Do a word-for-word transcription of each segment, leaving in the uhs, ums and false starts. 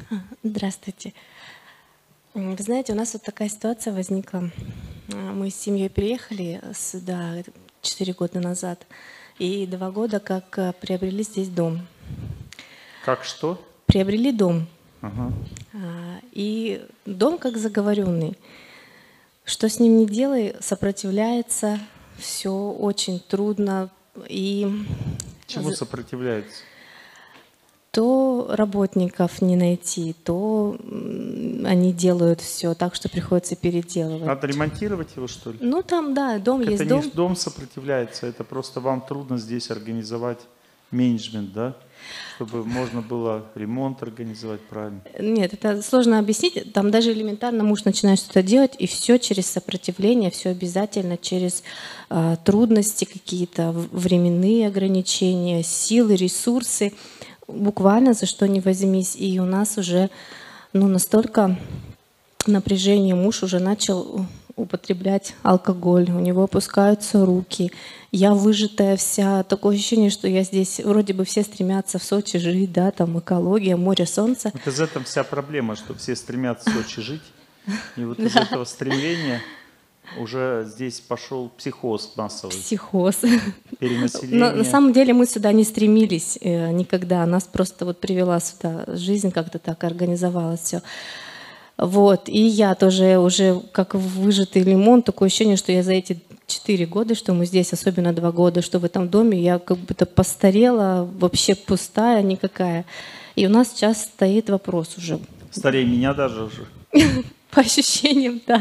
Здравствуйте. Вы знаете, у нас вот такая ситуация возникла. Мы с семьей переехали сюда четыре года назад, и два года как приобрели здесь дом. Как что? Приобрели дом. Ага. И дом как заговоренный. Что с ним не делай, сопротивляется, все очень трудно. И Чему сопротивляется? то работников не найти, то они делают все так, что приходится переделывать. Надо ремонтировать его, что ли? Ну там, да, дом Так есть это дом. не дом сопротивляется, это просто вам трудно здесь организовать менеджмент, да? Чтобы можно было ремонт организовать правильно. Нет, это сложно объяснить. Там даже элементарно муж начинает что-то делать, и все через сопротивление, все обязательно через э, трудности какие-то, временные ограничения, силы, ресурсы. Буквально за что ни возьмись. И у нас уже ну, настолько напряжение, муж уже начал употреблять алкоголь, у него опускаются руки. Я выжатая вся, такое ощущение, что я здесь, вроде бы все стремятся в Сочи жить, да, там экология, море, солнце. Вот из этого вся проблема, что все стремятся в Сочи жить. И вот из этого стремления уже здесь пошел психоз массовый. Психоз. Перенаселение. Но на самом деле мы сюда не стремились э, никогда. Нас просто вот привела сюда жизнь, как-то так организовалось все. Вот. И я тоже уже как выжатый лимон, такое ощущение, что я за эти четыре года, что мы здесь, особенно два года, что в этом доме, я как будто постарела, вообще пустая никакая. И у нас сейчас стоит вопрос уже. Старее меня даже уже. По ощущениям, да.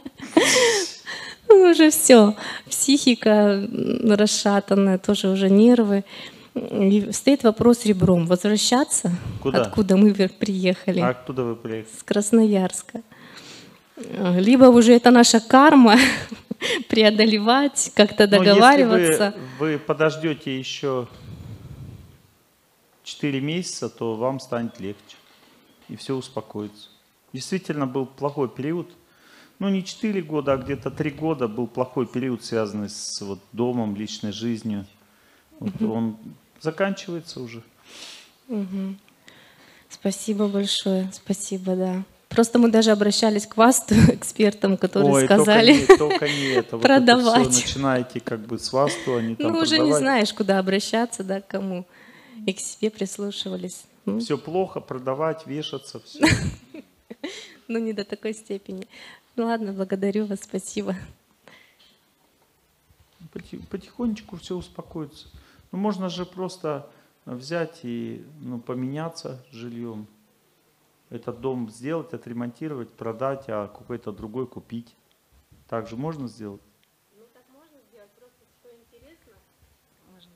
Ну, уже все. Психика расшатанная, тоже уже нервы. И стоит вопрос ребром. Возвращаться? Куда? Откуда мы приехали? А откуда вы приехали? С Красноярска. Либо уже это наша карма, преодолевать, как-то договариваться. Но если вы, вы подождете еще четыре месяца, то вам станет легче. И все успокоится. Действительно был плохой период. Ну, не четыре года, а где-то три года был плохой период, связанный с вот, домом, личной жизнью. Вот угу. Он заканчивается уже. Угу. Спасибо большое. Спасибо, да. Просто мы даже обращались к вас, экспертам, которые Ой, сказали только не, только не это. Вот продавать. это все начинаете как бы с вас, то они там Ну, уже продавать. не знаешь, куда обращаться, да, к кому. И к себе прислушивались. Все плохо, продавать, вешаться, все. Ну, не до такой степени. Ну ладно, благодарю вас, спасибо. Потихонечку все успокоится. Ну, можно же просто взять и ну, поменяться жильем. Этот дом сделать, отремонтировать, продать, а какой-то другой купить. Так же можно сделать? Ну, так можно сделать, просто что интересно. Может,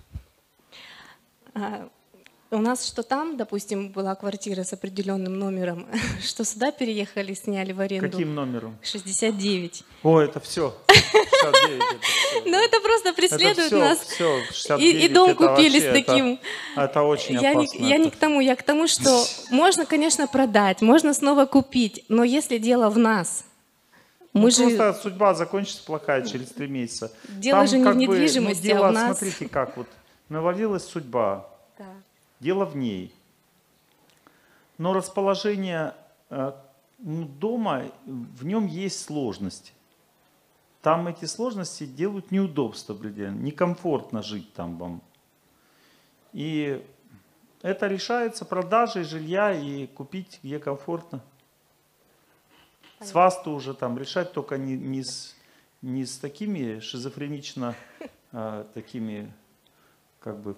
да? А, у нас что там, допустим, была квартира с определенным номером, что сюда переехали, сняли в аренду. Каким номером? шестьдесят девять. О, это все. шестьдесят девять, это все. Ну, это просто преследует это все, нас. Все, шестьдесят И, девять, и дом это купили вообще, с таким. Это, это очень я опасно. Не, я это. не к тому, я к тому, что можно, конечно, продать, можно снова купить, но если дело в нас, мы ну, же... Просто судьба закончится плохая через три месяца. Дело Там же не как в бы, недвижимости, ну, дело, а в нас. Смотрите, как вот навалилась судьба. Да. Дело в ней. Но расположение э, дома, в нем есть сложности. Там эти сложности делают неудобства, некомфортно жить там вам. И это решается продажей жилья и купить где комфортно. Понятно. С вас-то уже там решать только не, не, с, не с такими шизофренично, а, такими как бы...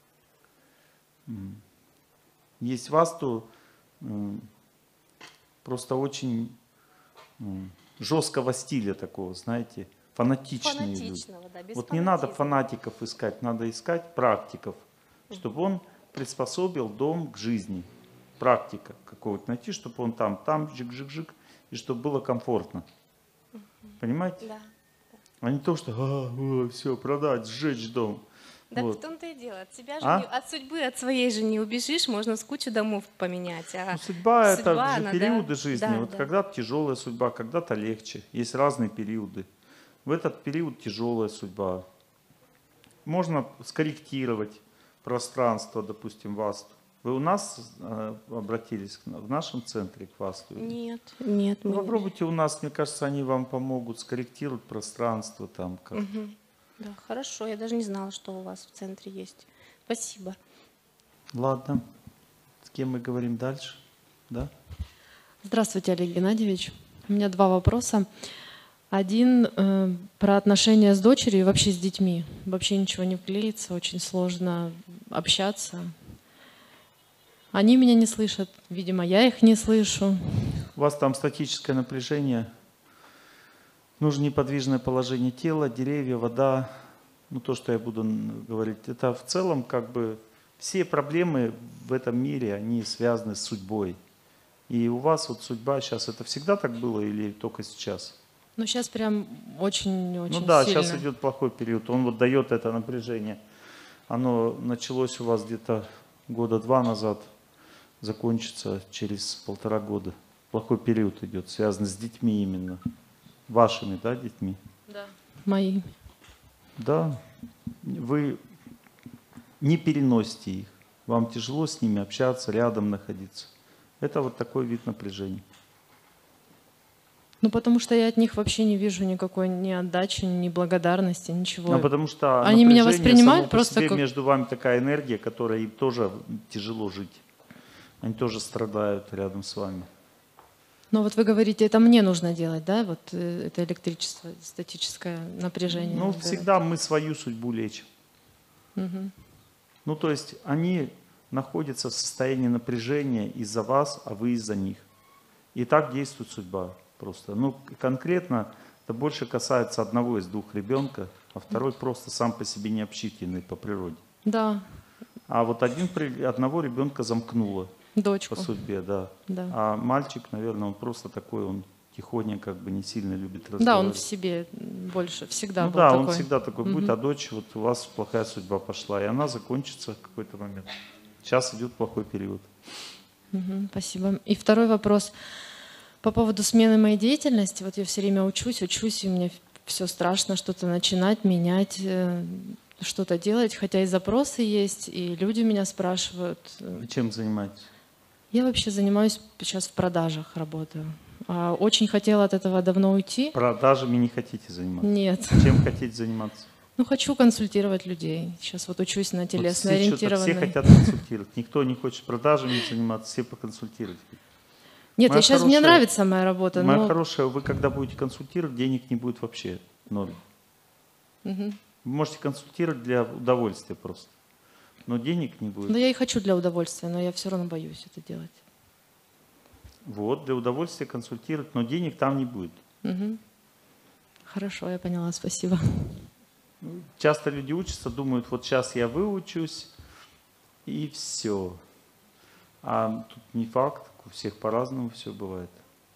Есть вас-то просто очень жесткого стиля такого, знаете, фанатичные люди. Да, вот не надо фанатиков искать, надо искать практиков, чтобы он приспособил дом к жизни. Практика какого-то найти, чтобы он там, там, жик-жик-жик, и чтобы было комфортно. Понимаете? Да. А не то, что а, а, все, продать, сжечь дом. Да вот. в том-то и дело. От себя же а? не, от судьбы, от своей же не убежишь, можно с кучу домов поменять. А ну, судьба, судьба это же она, периоды да, жизни. да, вот да. когда-то тяжелая судьба, когда-то легче. Есть разные периоды. В этот период тяжелая судьба. Можно скорректировать пространство, допустим, вас. Вы у нас э, обратились, в нашем центре к вас? Нет, нет. Ну, Мы... попробуйте у нас, мне кажется, они вам помогут скорректировать пространство там как. Угу. Да, хорошо. Я даже не знала, что у вас в центре есть. Спасибо. Ладно. С кем мы говорим дальше? Да? Здравствуйте, Олег Геннадьевич. У меня два вопроса. Один э, про отношения с дочерью и вообще с детьми. Вообще ничего не клеится, очень сложно общаться. Они меня не слышат, видимо, я их не слышу. У вас там статическое напряжение, нужно неподвижное положение тела, деревья, вода. Ну, то, что я буду говорить, это в целом как бы все проблемы в этом мире, они связаны с судьбой. И у вас вот судьба сейчас, это всегда так было или только сейчас? Ну, сейчас прям очень-очень Ну да, сильно. сейчас идет плохой период, он вот дает это напряжение. Оно началось у вас где-то года два назад, закончится через полтора года. Плохой период идет, связанный с детьми именно. Вашими, да, детьми? Да. Моими. Да. Вы не переносите их. Вам тяжело с ними общаться, рядом находиться. Это вот такой вид напряжения. Ну, потому что я от них вообще не вижу никакой ни отдачи, ни благодарности, ничего. А потому что они меня напряжение воспринимают само по просто себе, как... между вами такая энергия, которая им тоже тяжело жить. Они тоже страдают рядом с вами. Ну, вот вы говорите, это мне нужно делать, да? Вот э, это электричество, статическое напряжение. Ну, убирать. всегда мы свою судьбу лечим. Угу. Ну, то есть они находятся в состоянии напряжения из-за вас, а вы из-за них. И так действует судьба просто. Ну, конкретно это больше касается одного из двух ребенка, а второй просто сам по себе необщительный по природе. Да. А вот один, одного ребенка замкнуло Дочку. по судьбе, да. Да. А мальчик, наверное, он просто такой, он тихоня, как бы не сильно любит разговаривать. Да, он в себе больше всегда ну, был да, такой. он всегда такой будет, Угу. а дочь, вот у вас плохая судьба пошла, и она закончится в какой-то момент. Сейчас идет плохой период. Угу, спасибо. И второй вопрос по поводу смены моей деятельности. Вот я все время учусь, учусь, и мне все страшно что-то начинать, менять, что-то делать, хотя и запросы есть, и люди меня спрашивают. Вы чем занимаетесь? Я вообще занимаюсь сейчас в продажах, работаю. Очень хотела от этого давно уйти. Продажами не хотите заниматься? Нет. Чем хотите заниматься? Ну, хочу консультировать людей. Сейчас вот учусь на телесно вот все, ориентированной. все хотят консультировать. Никто не хочет продажами заниматься, все поконсультировать. Нет, моя я сейчас, хорошая, мне нравится моя работа. Моя но... хорошая, вы когда будете консультировать, денег не будет вообще. Ноль. Угу. Вы можете консультировать для удовольствия просто. Но денег не будет. Да я и хочу для удовольствия, но я все равно боюсь это делать. Вот, для удовольствия консультировать, но денег там не будет. Угу. Хорошо, я поняла, спасибо. Часто люди учатся, думают, вот сейчас я выучусь, и все. А тут не факт, у всех по-разному все бывает.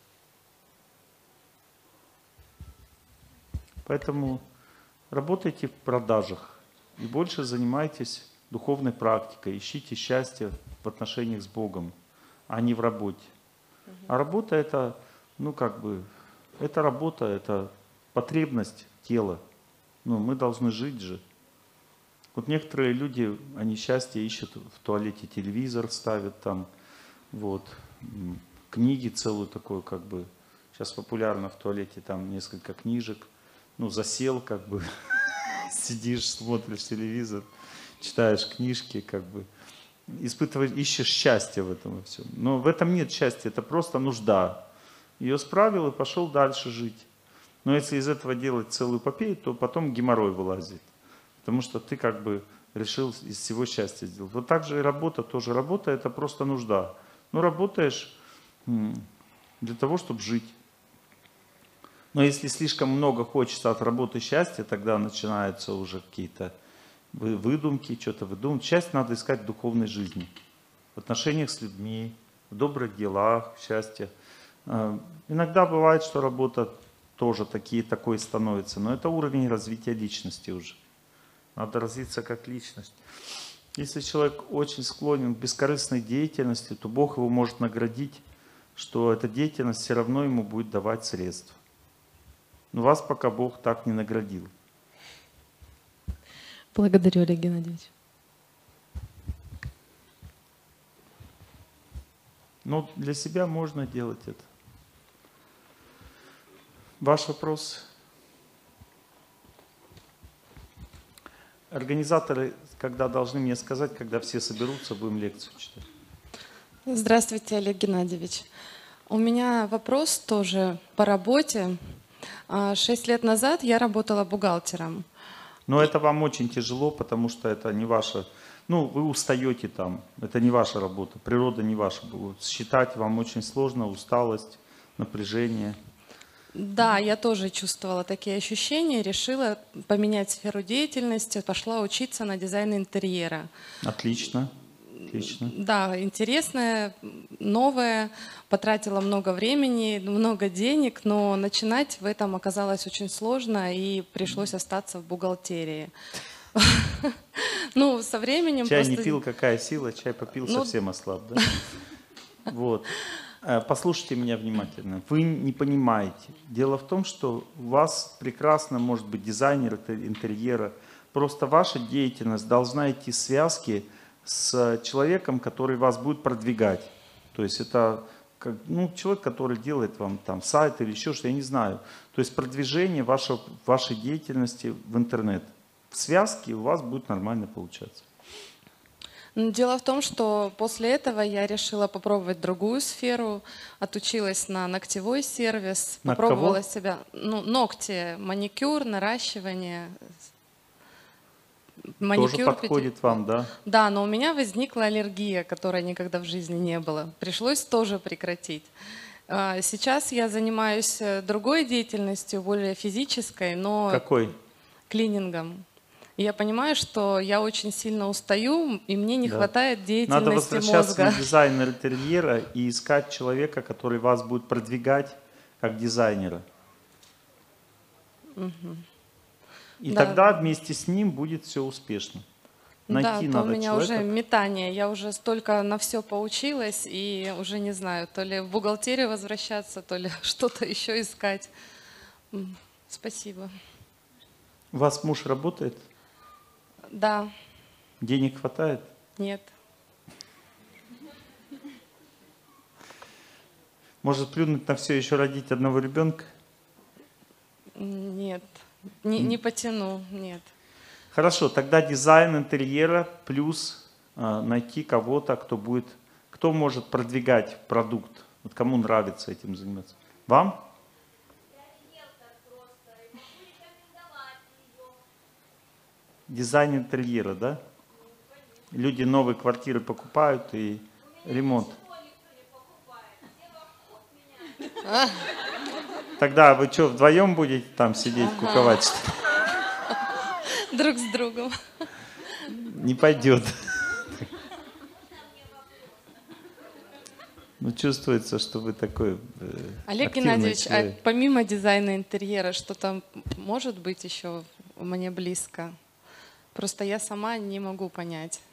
Поэтому работайте в продажах и больше занимайтесь духовной практикой, ищите счастье в отношениях с Богом, а не в работе. А работа это, ну как бы, это работа, это потребность тела. Ну, мы должны жить же. Вот некоторые люди, они счастье ищут в туалете, телевизор ставят там, вот, книги целую такую, как бы, сейчас популярно в туалете там несколько книжек, ну, засел, как бы, сидишь, смотришь телевизор, читаешь книжки, как бы, испытываешь, ищешь счастье в этом и всем. Но в этом нет счастья, это просто нужда. Ее справил и пошел дальше жить. Но если из этого делать целую эпопею, то потом геморрой вылазит. Потому что ты как бы решил из всего счастья сделать. Вот так же и работа тоже. Работа это просто нужда. Ну работаешь для того, чтобы жить. Но если слишком много хочется от работы счастья, тогда начинаются уже какие-то выдумки, что-то выдумывать. Счастье надо искать в духовной жизни. В отношениях с людьми, в добрых делах, в счастье. Иногда бывает, что работа тоже такие, такой становится. Но это уровень развития личности уже. Надо развиться как личность. Если человек очень склонен к бескорыстной деятельности, то Бог его может наградить, что эта деятельность все равно ему будет давать средства. Но вас пока Бог так не наградил. Благодарю, Олег Геннадьевич. Но для себя можно делать это. Ваш вопрос? Организаторы, когда должны мне сказать, когда все соберутся, будем лекцию читать. Здравствуйте, Олег Геннадьевич. У меня вопрос тоже по работе. Шесть лет назад я работала бухгалтером. Но это вам очень тяжело, потому что это не ваша... Ну, вы устаете там, это не ваша работа, природа не ваша. Считать вам очень сложно, усталость, напряжение. Да, я тоже чувствовала такие ощущения, решила поменять сферу деятельности, пошла учиться на дизайн интерьера. Отлично, отлично. Да, интересное, новое, потратила много времени, много денег, но начинать в этом оказалось очень сложно и пришлось остаться в бухгалтерии. Ну, со временем чай просто... не пил, какая сила, чай попил, ну... совсем ослаб, да? Вот. Послушайте меня внимательно. Вы не понимаете. Дело в том, что у вас прекрасно может быть дизайнер интерьера. Просто ваша деятельность должна идти в связке с человеком, который вас будет продвигать. То есть это как, ну, человек, который делает вам там сайт или еще что-то, я не знаю. То есть продвижение вашего, вашей деятельности в интернет. В связке у вас будет нормально получаться. Дело в том, что после этого я решила попробовать другую сферу, отучилась на ногтевой сервис, на попробовала кого? себя, ну, ногти, маникюр, наращивание. Маникюр тоже подходит пяти... вам, да? Да, но у меня возникла аллергия, которой никогда в жизни не было. Пришлось тоже прекратить. Сейчас я занимаюсь другой деятельностью, более физической, но... Какой? Клинингом. И я понимаю, что я очень сильно устаю, и мне не да. хватает деятельности Надо возвращаться мозга. на дизайнер интерьера и искать человека, который вас будет продвигать как дизайнера. Угу. И да. тогда вместе с ним будет все успешно. Найти да, надо у меня человека. уже метание, я уже столько на все поучилась, и уже не знаю, то ли в бухгалтерию возвращаться, то ли что-то еще искать. Спасибо. У вас муж работает? Да. Денег хватает? Нет. Может плюнуть на все, еще родить одного ребенка? Нет, не, не потяну, нет. Хорошо, тогда дизайн интерьера плюс э, найти кого-то, кто будет, кто может продвигать продукт, вот кому нравится этим заниматься. Вам? Дизайн интерьера, да? Люди новые квартиры покупают и ремонт. Тогда вы что, вдвоем будете там сидеть, ага. куковать? Что ли? Друг с другом. Не пойдет. Ну, чувствуется, что вы такой э, Олег Геннадьевич, а помимо дизайна интерьера, что-то может быть еще мне близко? Просто я сама не могу понять.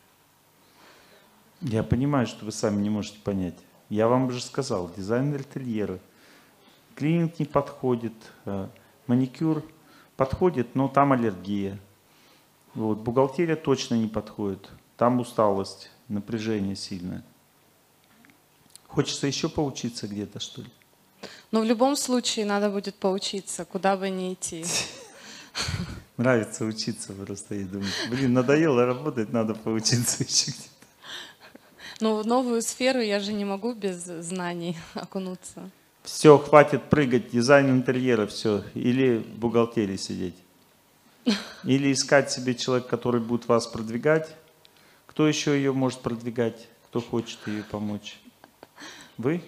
Я понимаю, что вы сами не можете понять. Я вам уже сказал, дизайн интерьера. Клининг не подходит, маникюр подходит, но там аллергия. Вот. Бухгалтерия точно не подходит. Там усталость, напряжение сильное. Хочется еще поучиться где-то, что ли? Но в любом случае надо будет поучиться, куда бы ни идти. Нравится учиться просто, я думаю. Блин, надоело работать, надо поучиться еще где-то. Ну, в новую сферу я же не могу без знаний окунуться. Все, хватит прыгать, дизайн интерьера, все. Или в бухгалтерии сидеть. Или искать себе человека, который будет вас продвигать. Кто еще ее может продвигать? Кто хочет ее помочь? Вы?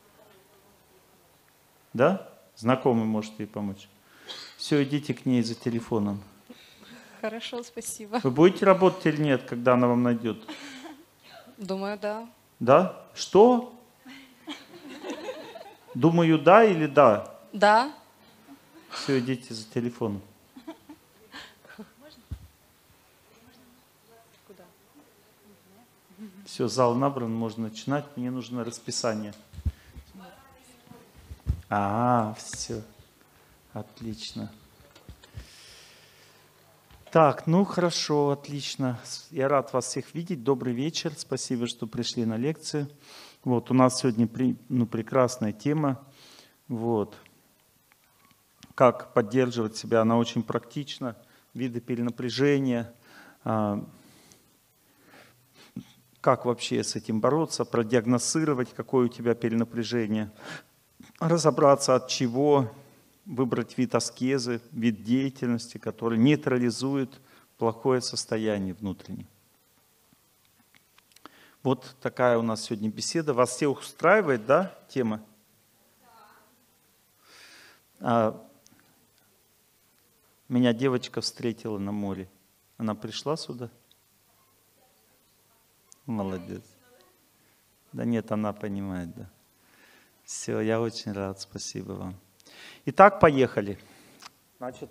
Да? Знакомый может ей помочь. Все, идите к ней за телефоном. Хорошо, спасибо. Вы будете работать или нет, когда она вам найдет? Думаю, да. Да? Что? Думаю, да или да? Да. Все, идите за телефоном. Все, зал набран, можно начинать. Мне нужно расписание. А, все. Отлично. Так, ну хорошо, отлично. Я рад вас всех видеть. Добрый вечер. Спасибо, что пришли на лекцию. Вот, у нас сегодня ну, прекрасная тема. Вот. Как поддерживать себя, она очень практична. Виды перенапряжения, как вообще с этим бороться, продиагностировать, какое у тебя перенапряжение, разобраться от чего, выбрать вид аскезы, вид деятельности, который нейтрализует плохое состояние внутреннее. Вот такая у нас сегодня беседа. Вас всех устраивает, да, тема? А, меня девочка встретила на море. Она пришла сюда? Молодец. Да нет, она понимает, да. Все, я очень рад, спасибо вам. Итак, поехали. Значит,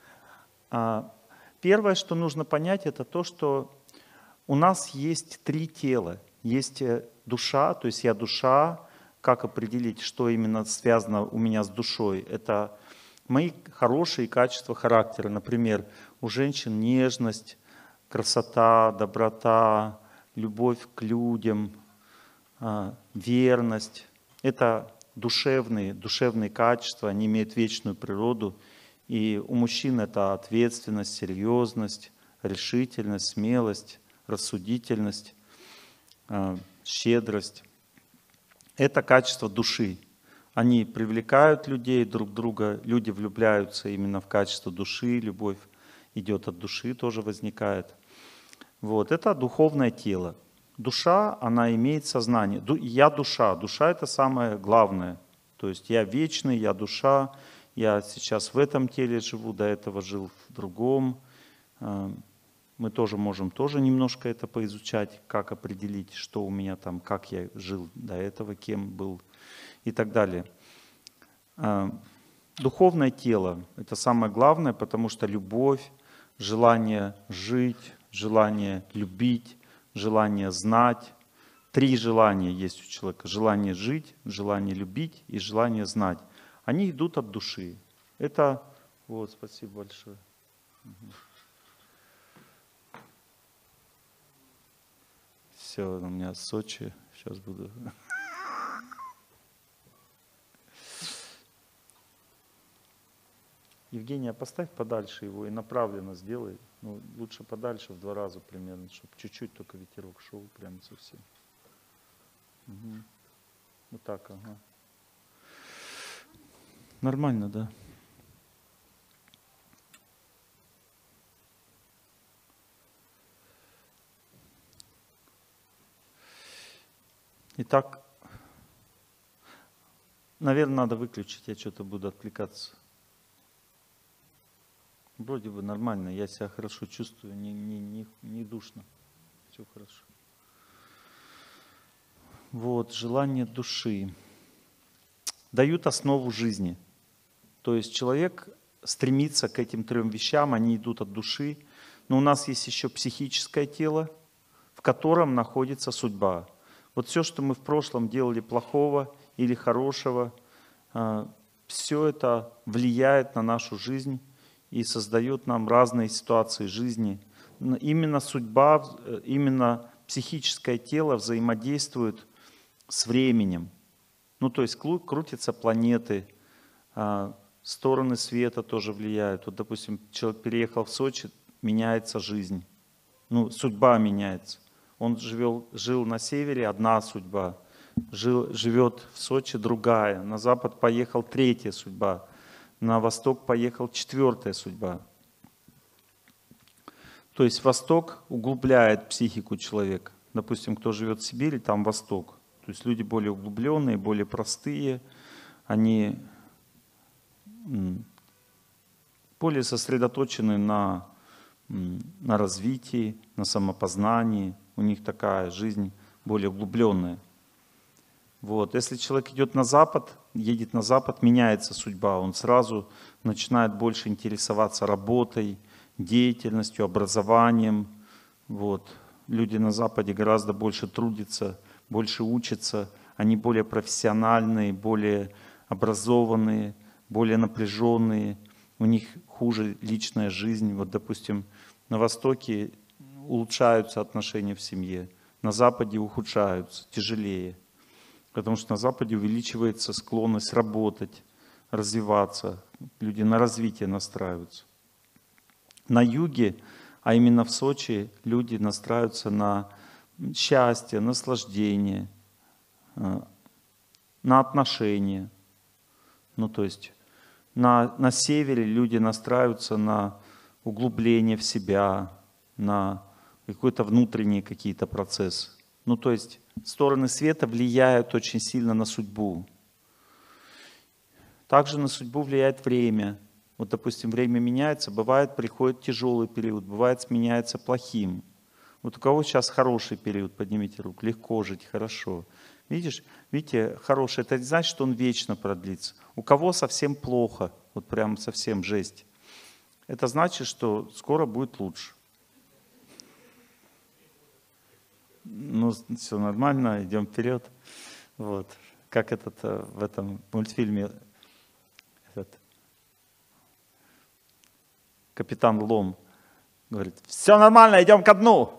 первое, что нужно понять, это то, что у нас есть три тела. Есть душа, то есть я душа. Как определить, что именно связано у меня с душой? Это мои хорошие качества характера. Например, у женщин нежность, красота, доброта, любовь к людям, верность. Это душевные, душевные качества, они имеют вечную природу. И у мужчин это ответственность, серьезность, решительность, смелость, рассудительность, щедрость. Это качество души. Они привлекают людей друг друга, люди влюбляются именно в качество души, любовь идет от души, тоже возникает. Вот, это духовное тело. Душа, она имеет сознание. Я душа. Душа — это самое главное. То есть я вечный, я душа. Я сейчас в этом теле живу, до этого жил в другом. Мы тоже можем тоже немножко это поизучать, как определить, что у меня там, как я жил до этого, кем был и так далее. Духовное тело — это самое главное, потому что любовь, желание жить, желание любить, желание знать. Три желания есть у человека. Желание жить, желание любить и желание знать. Они идут от души. Это... Вот, спасибо большое. Все, у меня Сочи. Сейчас буду... Евгения, поставь подальше его и направленно сделай. Ну, лучше подальше в два раза примерно, чтобы чуть-чуть только ветерок шел прям совсем. Угу. Вот так, ага. Нормально, да? Итак, наверное, надо выключить, я что-то буду отвлекаться. Вроде бы нормально, я себя хорошо чувствую, не, не, не, не душно, все хорошо. Вот, желание души дают основу жизни. То есть человек стремится к этим трем вещам, они идут от души. Но у нас есть еще психическое тело, в котором находится судьба. Вот все, что мы в прошлом делали плохого или хорошего, все это влияет на нашу жизнь и создает нам разные ситуации жизни. Именно судьба, именно психическое тело взаимодействует с временем. Ну, то есть крутятся планеты, стороны света тоже влияют. Вот, допустим, человек переехал в Сочи, меняется жизнь. Ну, судьба меняется. Он живел, жил на севере, одна судьба. Жил, живет в Сочи, другая. На запад поехал, третья судьба. На восток поехал, четвертая судьба. То есть восток углубляет психику человека. Допустим, кто живет в Сибири, там восток. То есть люди более углубленные, более простые. Они более сосредоточены на, на развитии, на самопознании. У них такая жизнь более углубленная. Вот. Если человек идет на запад, едет на запад, меняется судьба. Он сразу начинает больше интересоваться работой, деятельностью, образованием. Вот. Люди на западе гораздо больше трудятся, больше учатся. Они более профессиональные, более образованные, более напряженные. У них хуже личная жизнь. Вот, допустим, на Востоке улучшаются отношения в семье, на Западе ухудшаются, тяжелее. Потому что на Западе увеличивается склонность работать, развиваться. Люди на развитие настраиваются. На юге, а именно в Сочи, люди настраиваются на счастье, наслаждение, на отношения. Ну, то есть на, на севере люди настраиваются на углубление в себя, на какой-то внутренние какие-то процессы. Ну, то есть стороны света влияют очень сильно на судьбу. Также на судьбу влияет время. Вот, допустим, время меняется, бывает, приходит тяжелый период, бывает, сменяется плохим. Вот у кого сейчас хороший период, поднимите руку, легко жить, хорошо. Видишь, видите, хороший, это не значит, что он вечно продлится. У кого совсем плохо, вот прям совсем жесть, это значит, что скоро будет лучше. Ну, все нормально, идем вперед. Вот. Как этот в этом мультфильме этот капитан Лом говорит: все нормально, идем ко дну.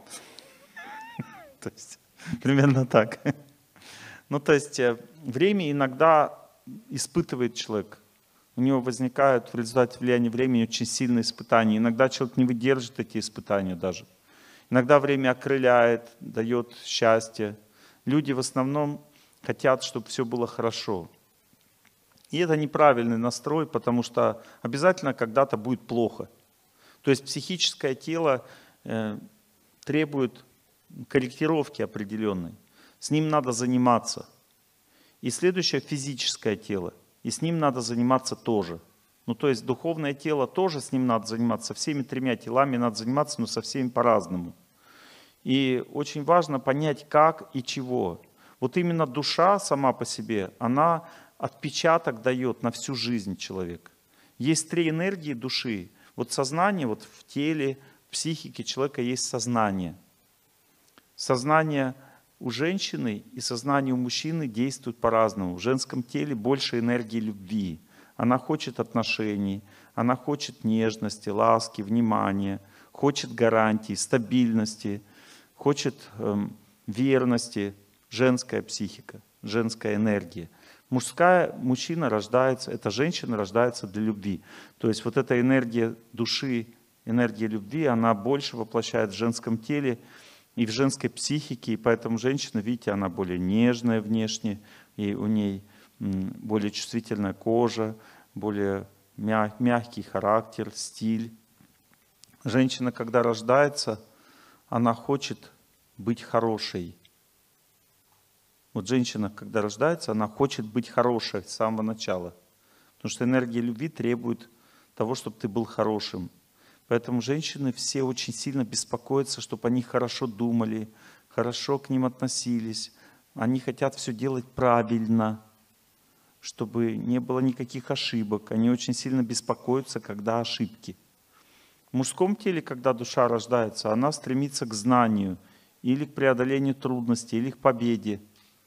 То есть примерно так. Ну, то есть время иногда испытывает человек. У него возникают в результате влияния времени очень сильные испытания. Иногда человек не выдержит эти испытания даже. Иногда время окрыляет, дает счастье. Люди в основном хотят, чтобы все было хорошо. И это неправильный настрой, потому что обязательно когда-то будет плохо. То есть психическое тело э, требует корректировки определенной. С ним надо заниматься. И следующее физическое тело. И с ним надо заниматься тоже. Ну, то есть духовное тело тоже с ним надо заниматься. Со всеми тремя телами надо заниматься, но со всеми по-разному. И очень важно понять, как и чего. Вот именно душа сама по себе, она отпечаток дает на всю жизнь человека. Есть три энергии души. Вот сознание, вот в теле, в психике человека есть сознание. Сознание у женщины и сознание у мужчины действуют по-разному. В женском теле больше энергии любви. Она хочет отношений, она хочет нежности, ласки, внимания, хочет гарантий, стабильности, хочет эм, верности. Женская психика, женская энергия. Мужская, мужчина рождается, эта женщина рождается для любви. То есть вот эта энергия души, энергия любви, она больше воплощает в женском теле и в женской психике. И поэтому женщина, видите, она более нежная внешне, и у ней более чувствительная кожа, более мягкий характер, стиль. Женщина, когда рождается, она хочет быть хорошей. Вот женщина, когда рождается, она хочет быть хорошей с самого начала. Потому что энергия любви требует того, чтобы ты был хорошим. Поэтому женщины все очень сильно беспокоятся, чтобы они хорошо думали, хорошо к ним относились. Они хотят все делать правильно, чтобы не было никаких ошибок. Они очень сильно беспокоятся, когда ошибки. В мужском теле, когда душа рождается, она стремится к знанию, или к преодолению трудностей, или к победе.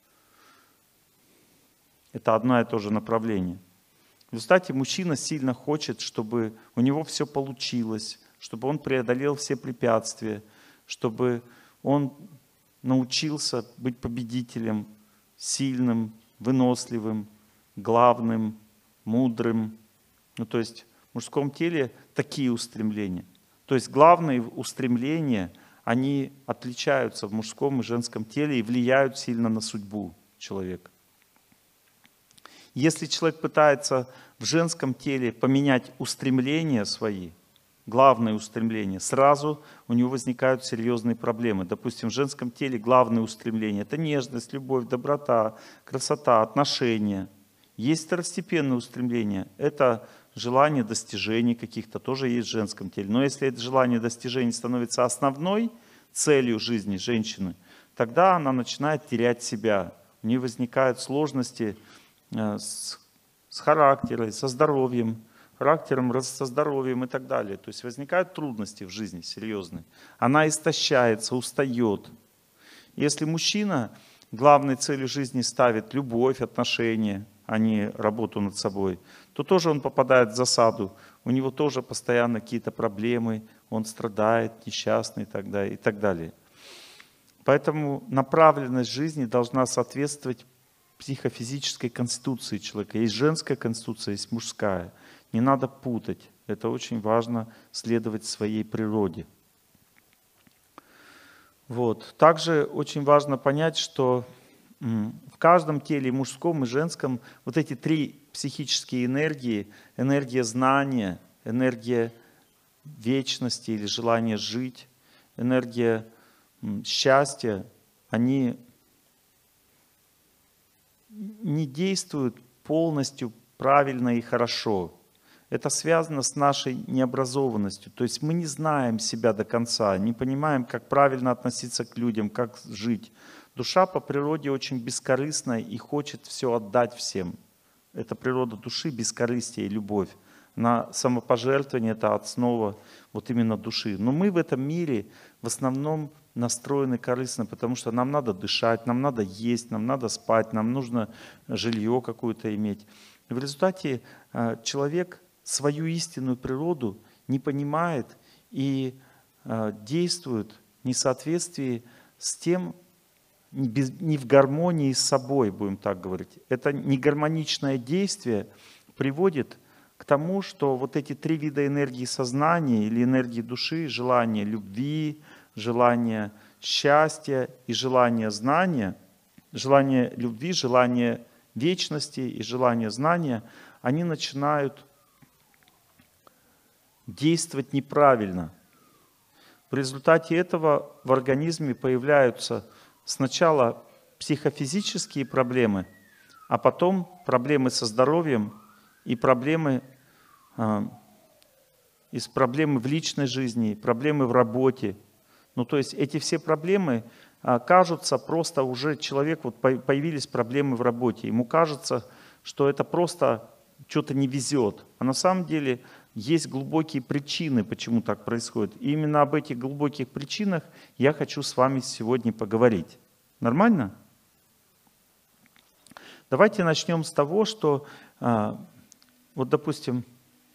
Это одно и то же направление. В результате мужчина сильно хочет, чтобы у него все получилось, чтобы он преодолел все препятствия, чтобы он научился быть победителем, сильным, выносливым, главным, мудрым. Ну, то есть в мужском теле такие устремления. То есть главные устремления, они отличаются в мужском и женском теле и влияют сильно на судьбу человека. Если человек пытается в женском теле поменять устремления свои, главные устремления, сразу у него возникают серьезные проблемы. Допустим, в женском теле главные устремления – это нежность, любовь, доброта, красота, отношения. Есть второстепенные устремления – это желание достижений каких-то, тоже есть в женском теле. Но если это желание достижений становится основной целью жизни женщины, тогда она начинает терять себя. У нее возникают сложности с, с характером, со здоровьем, характером, со здоровьем и так далее. То есть возникают трудности в жизни серьезные. Она истощается, устает. Если мужчина главной целью жизни ставит любовь, отношения, а не работу над собой, то тоже он попадает в засаду. У него тоже постоянно какие-то проблемы, он страдает, несчастный и так далее. И так далее. Поэтому направленность жизни должна соответствовать психофизической конституции человека. Есть женская конституция, есть мужская. Не надо путать. Это очень важно следовать своей природе. Вот. Также очень важно понять, что в каждом теле, и мужском, и женском, вот эти три психические энергии, энергия знания, энергия вечности или желание жить, энергия счастья, они не действуют полностью правильно и хорошо. Это связано с нашей необразованностью. То есть мы не знаем себя до конца, не понимаем, как правильно относиться к людям, как жить. Душа по природе очень бескорыстная и хочет все отдать всем. Это природа души, бескорыстие и любовь. На самопожертвование — это основа вот именно души. Но мы в этом мире в основном настроены корыстно, потому что нам надо дышать, нам надо есть, нам надо спать, нам нужно жилье какое-то иметь. И в результате человек свою истинную природу не понимает и действует не в соответствии с тем, не в гармонии с собой, будем так говорить. Это негармоничное действие приводит к тому, что вот эти три вида энергии сознания или энергии души, желание любви, желание счастья и желание знания, желание любви, желание вечности и желание знания, они начинают действовать неправильно. В результате этого в организме появляются сначала психофизические проблемы, а потом проблемы со здоровьем и проблемы, э, из проблемы в личной жизни, проблемы в работе. Ну, то есть эти все проблемы э, кажутся просто уже человек, вот появились проблемы в работе, ему кажется, что это просто что-то не везет. А на самом деле есть глубокие причины, почему так происходит. И именно об этих глубоких причинах я хочу с вами сегодня поговорить. Нормально? Давайте начнем с того, что, вот, допустим,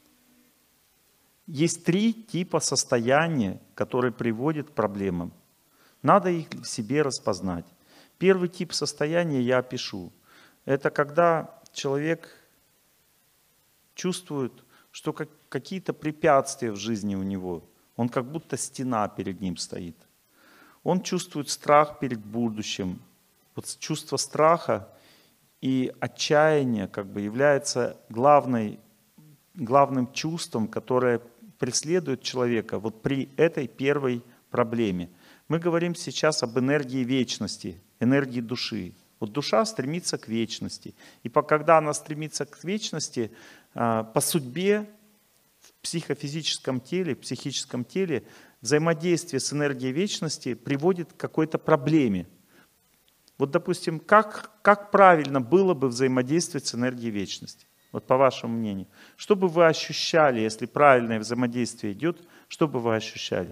есть три типа состояния, которые приводят к проблемам. Надо их в себе распознать. Первый тип состояния я опишу. Это когда человек чувствует, что какие-то препятствия в жизни у него. Он как будто стена перед ним стоит. Он чувствует страх перед будущим. Вот чувство страха и отчаяния как бы является главной, главным чувством, которое преследует человека вот при этой первой проблеме. Мы говорим сейчас об энергии вечности, энергии души. Вот душа стремится к вечности. И когда она стремится к вечности, по судьбе в психофизическом теле, в психическом теле взаимодействие с энергией вечности приводит к какой-то проблеме. Вот, допустим, как, как правильно было бы взаимодействовать с энергией вечности? Вот по вашему мнению. Что бы вы ощущали, если правильное взаимодействие идет? Что бы вы ощущали?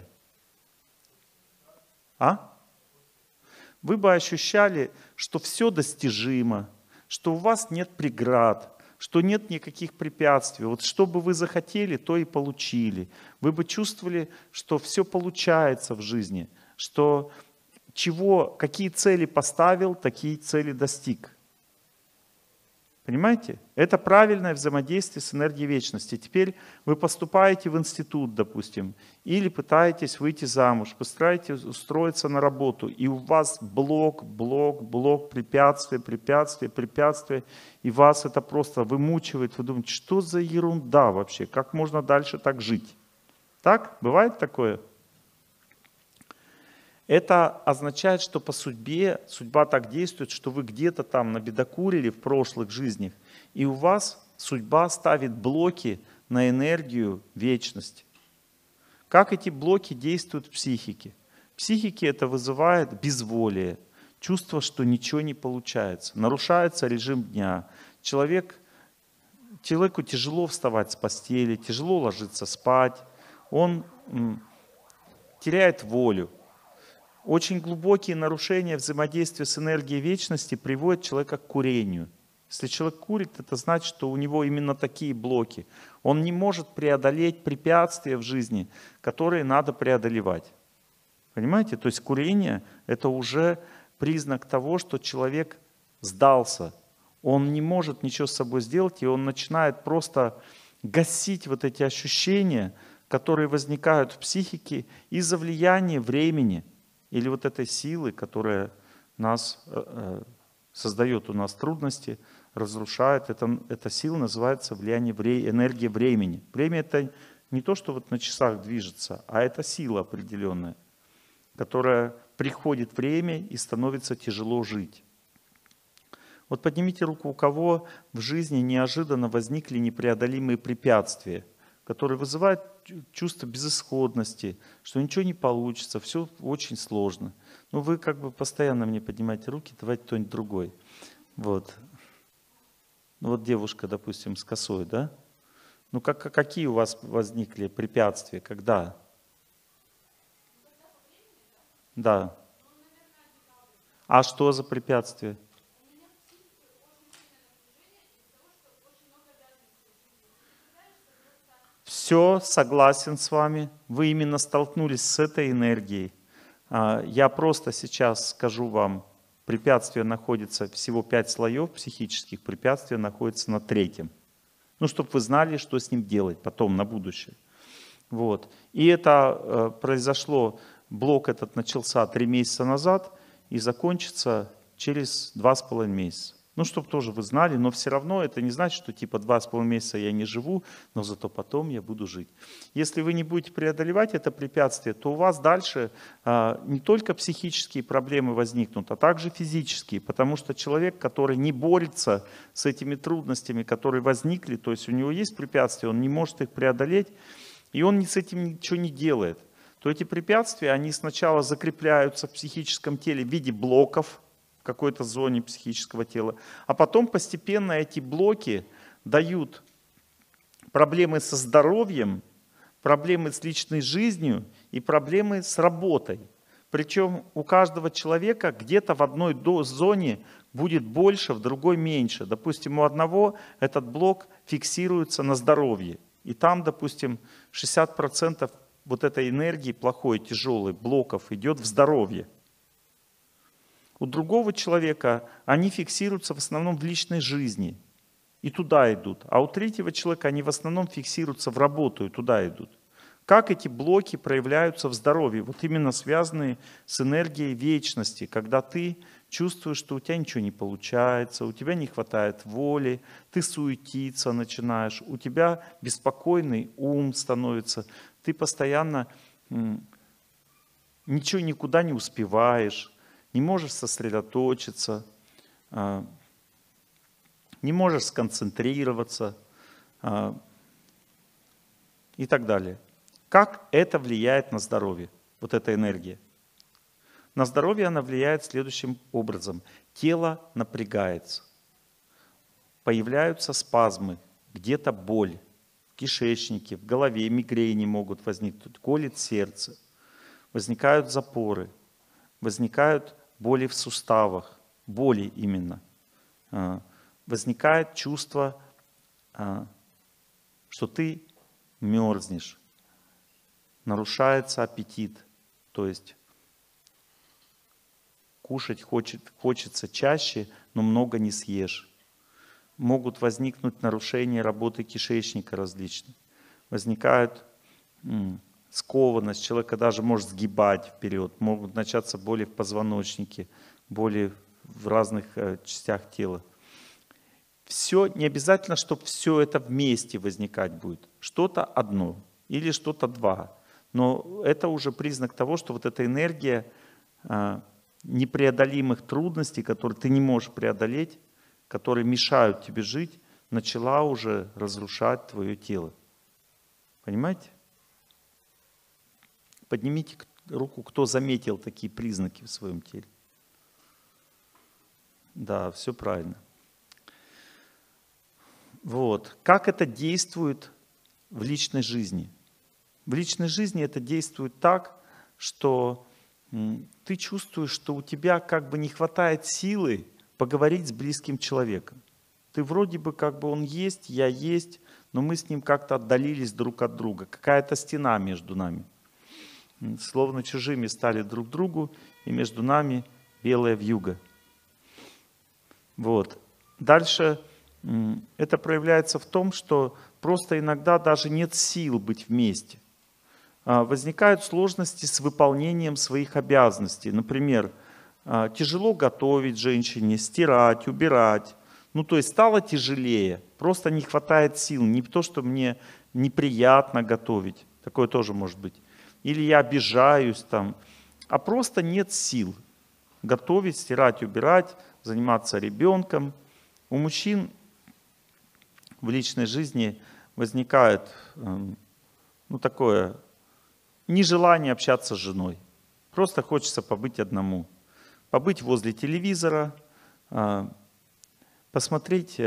А? Вы бы ощущали, что все достижимо, что у вас нет преград, что нет никаких препятствий. Вот что бы вы захотели, то и получили. Вы бы чувствовали, что все получается в жизни, что чего, какие цели поставил, такие цели достиг. Понимаете? Это правильное взаимодействие с энергией вечности. Теперь вы поступаете в институт, допустим, или пытаетесь выйти замуж, постараетесь устроиться на работу, и у вас блок, блок, блок, препятствия, препятствия, препятствия, и вас это просто вымучивает. Вы думаете, что за ерунда вообще? Как можно дальше так жить? Так? Бывает такое? Это означает, что по судьбе, судьба так действует, что вы где-то там набедокурили в прошлых жизнях, и у вас судьба ставит блоки на энергию вечности. Как эти блоки действуют в психике? В психике это вызывает безволие, чувство, что ничего не получается, нарушается режим дня. Человек, человеку тяжело вставать с постели, тяжело ложиться спать, он м, теряет волю. Очень глубокие нарушения взаимодействия с энергией вечности приводят человека к курению. Если человек курит, это значит, что у него именно такие блоки. Он не может преодолеть препятствия в жизни, которые надо преодолевать. Понимаете? То есть курение — это уже признак того, что человек сдался, он не может ничего с собой сделать, и он начинает просто гасить вот эти ощущения, которые возникают в психике из-за влияния времени или вот этой силы, которая нас э, создает у нас трудности, разрушает. Это, эта сила называется влияние вре, энергия времени. Время — это не то, что вот на часах движется, а это сила определенная, которая приходит время и становится тяжело жить. Вот поднимите руку, у кого в жизни неожиданно возникли непреодолимые препятствия, которые вызывают чувство безысходности, что ничего не получится, все очень сложно. Ну, вы как бы постоянно мне поднимаете руки, давайте кто-нибудь другой. Вот. Ну, вот девушка, допустим, с косой, да? Ну, как, какие у вас возникли препятствия, когда? Да. А что за препятствия? Все, согласен с вами. Вы именно столкнулись с этой энергией. Я просто сейчас скажу вам, препятствия находятся, всего пять слоев психических, препятствия находятся на третьем. Ну, чтобы вы знали, что с ним делать потом, на будущее. Вот. И это произошло, блок этот начался три месяца назад и закончится через два с половиной месяца. Ну, чтобы тоже вы знали, но все равно это не значит, что типа два с половиной месяца я не живу, но зато потом я буду жить. Если вы не будете преодолевать это препятствие, то у вас дальше а, не только психические проблемы возникнут, а также физические, потому что человек, который не борется с этими трудностями, которые возникли, то есть у него есть препятствия, он не может их преодолеть, и он с этим ничего не делает, то эти препятствия, они сначала закрепляются в психическом теле в виде блоков, в какой-то зоне психического тела. А потом постепенно эти блоки дают проблемы со здоровьем, проблемы с личной жизнью и проблемы с работой. Причем у каждого человека где-то в одной зоне будет больше, в другой меньше. Допустим, у одного этот блок фиксируется на здоровье. И там, допустим, шестьдесят процентов вот этой энергии плохой, тяжелой, блоков идет в здоровье. У другого человека они фиксируются в основном в личной жизни и туда идут. А у третьего человека они в основном фиксируются в работу и туда идут. Как эти блоки проявляются в здоровье? Вот именно связанные с энергией вечности, когда ты чувствуешь, что у тебя ничего не получается, у тебя не хватает воли, ты суетиться начинаешь, у тебя беспокойный ум становится, ты постоянно ничего никуда не успеваешь, не можешь сосредоточиться, не можешь сконцентрироваться и так далее. Как это влияет на здоровье, вот эта энергия? На здоровье она влияет следующим образом. Тело напрягается, появляются спазмы, где-то боль в кишечнике, в голове, мигрени могут возникнуть, колет сердце, возникают запоры, возникают боли в суставах, боли именно. Возникает чувство, что ты мерзнешь, нарушается аппетит, то есть кушать хочет, хочется чаще, но много не съешь. Могут возникнуть нарушения работы кишечника различные. Возникает м, скованность, человека даже может сгибать вперед, могут начаться боли в позвоночнике, боли в разных э, частях тела. Все, не обязательно, чтобы все это вместе возникать будет. Что-то одно или что-то два. Но это уже признак того, что вот эта энергия э, непреодолимых трудностей, которые ты не можешь преодолеть, которые мешают тебе жить, начала уже разрушать твое тело. Понимаете? Поднимите руку, кто заметил такие признаки в своем теле. Да, все правильно. Вот. Как это действует в личной жизни? В личной жизни это действует так, что ты чувствуешь, что у тебя как бы не хватает силы поговорить с близким человеком. Ты вроде бы как бы он есть, я есть, но мы с ним как-то отдалились друг от друга. Какая-то стена между нами. Словно чужими стали друг другу, и между нами белая вьюга. Вот. Дальше это проявляется в том, что просто иногда даже нет сил быть вместе. Возникают сложности с выполнением своих обязанностей. Например, тяжело готовить женщине, стирать, убирать. Ну, то есть стало тяжелее, просто не хватает сил. Не то, что мне неприятно готовить, такое тоже может быть. Или я обижаюсь там, а просто нет сил готовить, стирать, убирать, заниматься ребенком. У мужчин в личной жизни возникает ну, такое нежелание общаться с женой. Просто хочется побыть одному. Побыть возле телевизора, посмотреть,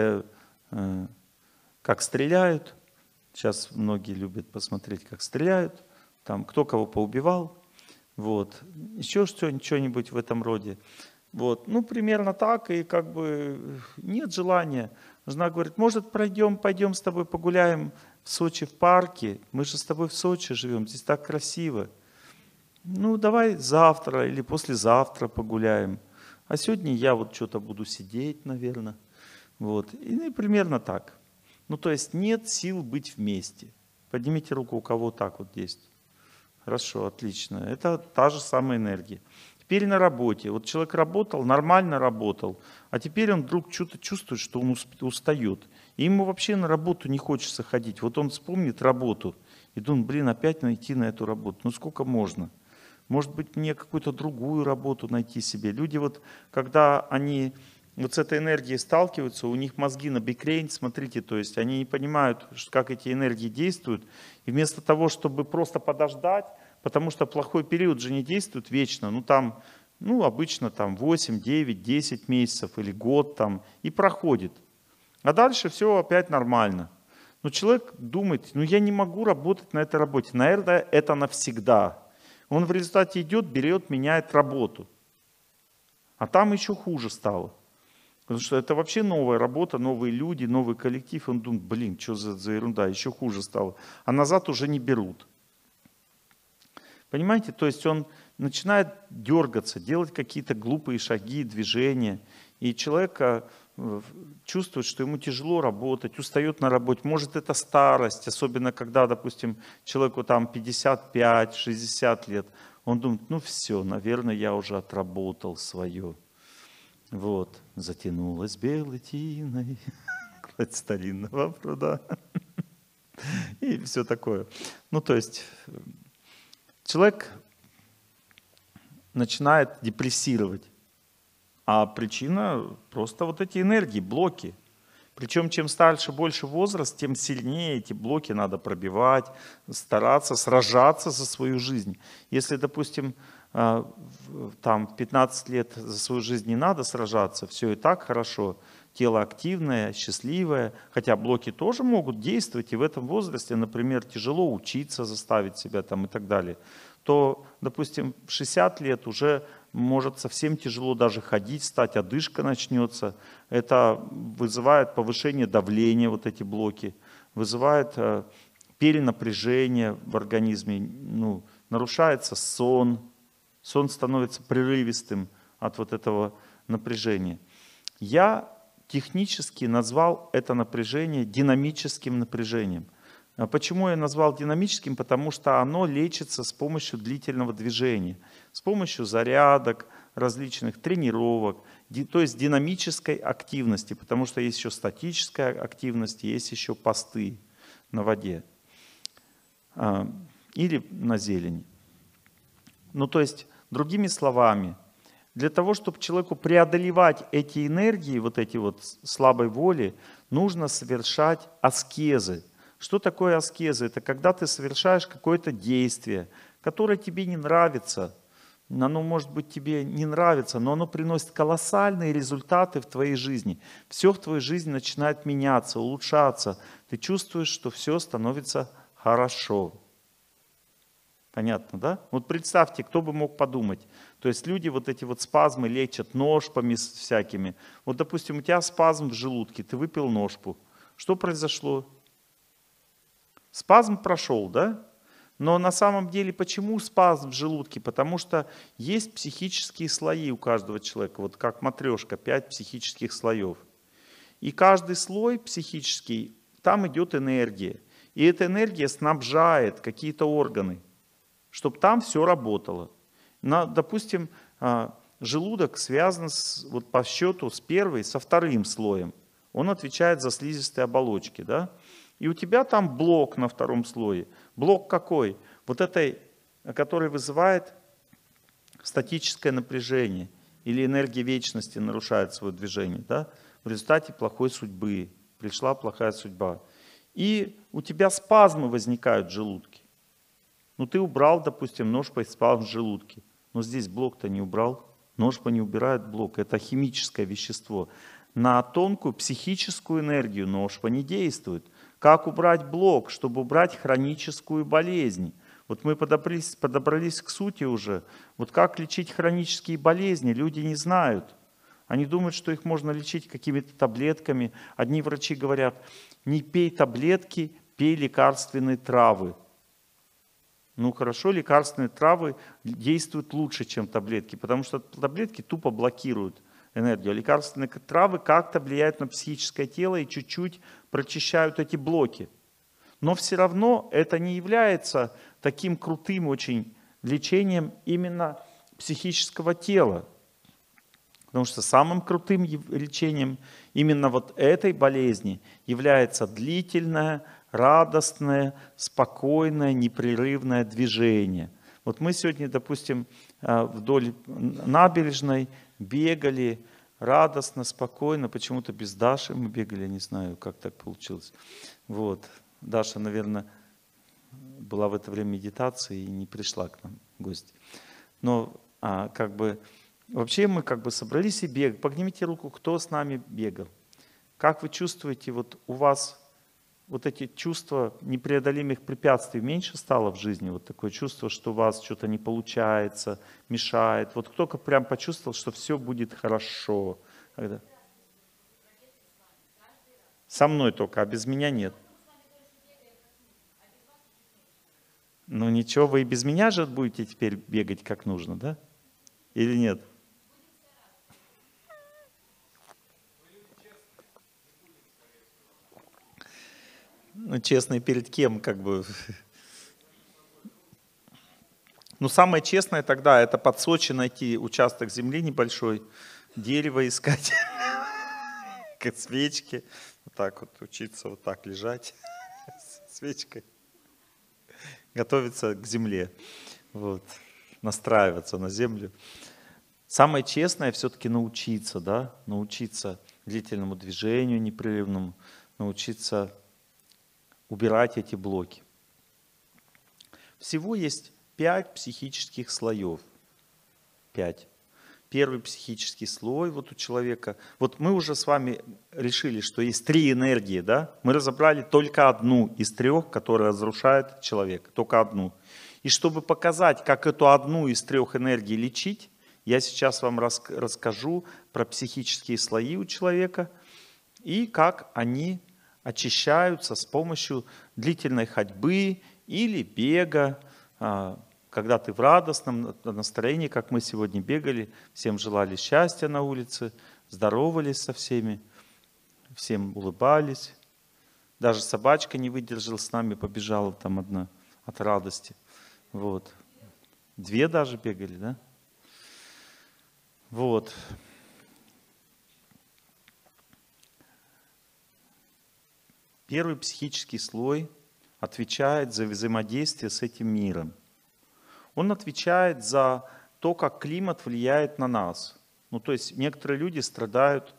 как стреляют. Сейчас многие любят посмотреть, как стреляют. Там, кто кого поубивал. Вот. Еще что-нибудь в этом роде. Вот. Ну, примерно так. И как бы нет желания. Жена говорит, может, пройдем, пойдем с тобой погуляем в Сочи в парке. Мы же с тобой в Сочи живем, здесь так красиво. Ну, давай завтра или послезавтра погуляем. А сегодня я вот что-то буду сидеть, наверное. Вот. И ну, примерно так. Ну, то есть нет сил быть вместе. Поднимите руку, у кого так вот есть. Хорошо, отлично. Это та же самая энергия. Теперь на работе. Вот человек работал, нормально работал, а теперь он вдруг что-то чувствует, что он устает. И ему вообще на работу не хочется ходить. Вот он вспомнит работу и думает, блин, опять найти на эту работу. Ну сколько можно? Может быть, мне какую-то другую работу найти себе. Люди вот, когда они вот с этой энергией сталкиваются, у них мозги на бикрень, смотрите, то есть они не понимают, как эти энергии действуют. И вместо того, чтобы просто подождать, потому что плохой период же не действует вечно, ну там, ну обычно там восемь, девять, десять месяцев или год там, и проходит. А дальше все опять нормально. Но человек думает, ну я не могу работать на этой работе, наверное, это навсегда. Он в результате идет, берет, меняет работу. А там еще хуже стало. Потому что это вообще новая работа, новые люди, новый коллектив. Он думает, блин, что за, за ерунда, еще хуже стало. А назад уже не берут. Понимаете, то есть он начинает дергаться, делать какие-то глупые шаги, движения. И человек чувствует, что ему тяжело работать, устает на работе. Может, это старость, особенно когда, допустим, человеку там пятьдесят пять - шестьдесят лет. Он думает, ну все, наверное, я уже отработал свое. Вот, затянулась белой тиной гладь старинного пруда. И все такое. Ну, то есть человек начинает депрессировать. А причина просто вот эти энергии, блоки. Причем чем старше, больше возраст, тем сильнее эти блоки надо пробивать, стараться, сражаться за свою жизнь. Если, допустим, там в пятнадцать лет за свою жизнь не надо сражаться, все и так хорошо, тело активное, счастливое, хотя блоки тоже могут действовать, и в этом возрасте, например, тяжело учиться, заставить себя там и так далее, то, допустим, в шестьдесят лет уже может совсем тяжело даже ходить, стать, одышка начнется. Это вызывает повышение давления, вот эти блоки, вызывает перенапряжение в организме, ну, нарушается сон, сон становится прерывистым от вот этого напряжения. Я технически назвал это напряжение динамическим напряжением. Почему я назвал динамическим? Потому что оно лечится с помощью длительного движения, с помощью зарядок, различных тренировок, то есть динамической активности, потому что есть еще статическая активность, есть еще посты на воде или на зелени. Ну то есть, другими словами, для того, чтобы человеку преодолевать эти энергии, вот эти вот слабой воли, нужно совершать аскезы. Что такое аскеза? Это когда ты совершаешь какое-то действие, которое тебе не нравится. Оно, может быть, тебе не нравится, но оно приносит колоссальные результаты в твоей жизни. Все в твоей жизни начинает меняться, улучшаться. Ты чувствуешь, что все становится хорошо. Понятно, да? Вот представьте, кто бы мог подумать. То есть люди вот эти вот спазмы лечат ножпами всякими. Вот, допустим, у тебя спазм в желудке, ты выпил ножпу. Что произошло? Спазм прошел, да? Но на самом деле почему спазм в желудке? Потому что есть психические слои у каждого человека, вот как матрешка, пять психических слоев. И каждый слой психический, там идет энергия. И эта энергия снабжает какие-то органы, чтобы там все работало. На, допустим, желудок связан с, вот по счету с первой, со вторым слоем. Он отвечает за слизистые оболочки. Да? И у тебя там блок на втором слое. Блок какой? Вот этой, который вызывает статическое напряжение. Или энергия вечности нарушает свое движение. Да? В результате плохой судьбы. Пришла плохая судьба. И у тебя спазмы возникают в желудке. Ну ты убрал, допустим, ножпой спазм в желудке. Но здесь блок-то не убрал. Ножпа не убирает блок. Это химическое вещество. На тонкую психическую энергию ножпа не действует. Как убрать блок, чтобы убрать хроническую болезнь? Вот мы подобрались, подобрались к сути уже. Вот как лечить хронические болезни, люди не знают. Они думают, что их можно лечить какими-то таблетками. Одни врачи говорят, не пей таблетки, пей лекарственные травы. Ну хорошо, лекарственные травы действуют лучше, чем таблетки, потому что таблетки тупо блокируют энергию. А лекарственные травы как-то влияют на психическое тело и чуть-чуть прочищают эти блоки. Но все равно это не является таким крутым очень лечением именно психического тела. Потому что самым крутым лечением именно вот этой болезни является длительное, радостное, спокойное, непрерывное движение. Вот мы сегодня, допустим, вдоль набережной бегали радостно, спокойно, почему-то без Даши мы бегали, не знаю, как так получилось. Вот. Даша, наверное, была в это время медитации и не пришла к нам в гости. Но а, как бы вообще мы как бы собрались и бегали. Поднимите руку, кто с нами бегал. Как вы чувствуете, вот у вас вот эти чувства непреодолимых препятствий меньше стало в жизни? Вот такое чувство, что у вас что-то не получается, мешает. Вот кто-то прям почувствовал, что все будет хорошо. Когда? Со мной только, а без меня нет. Ну ничего, вы и без меня же будете теперь бегать как нужно, да? Или нет? Ну, честный перед кем, как бы. Ну, самое честное тогда, это под Сочи найти участок земли небольшой, дерево искать, как свечки, вот так вот учиться, вот так лежать с свечкой, готовиться к земле, вот, настраиваться на землю. Самое честное все-таки научиться, да, научиться длительному движению непрерывному, научиться убирать эти блоки. Всего есть пять психических слоев. Пять. Первый психический слой вот у человека. Вот мы уже с вами решили, что есть три энергии, да? Мы разобрали только одну из трех, которая разрушает человека. Только одну. И чтобы показать, как эту одну из трех энергий лечить, я сейчас вам расскажу про психические слои у человека и как они очищаются с помощью длительной ходьбы или бега, когда ты в радостном настроении, как мы сегодня бегали, всем желали счастья на улице, здоровались со всеми, всем улыбались. Даже собачка не выдержала с нами, побежала там одна от радости. Вот. Две даже бегали, да? Вот. Первый психический слой отвечает за взаимодействие с этим миром. Он отвечает за то, как климат влияет на нас. Ну, то есть некоторые люди страдают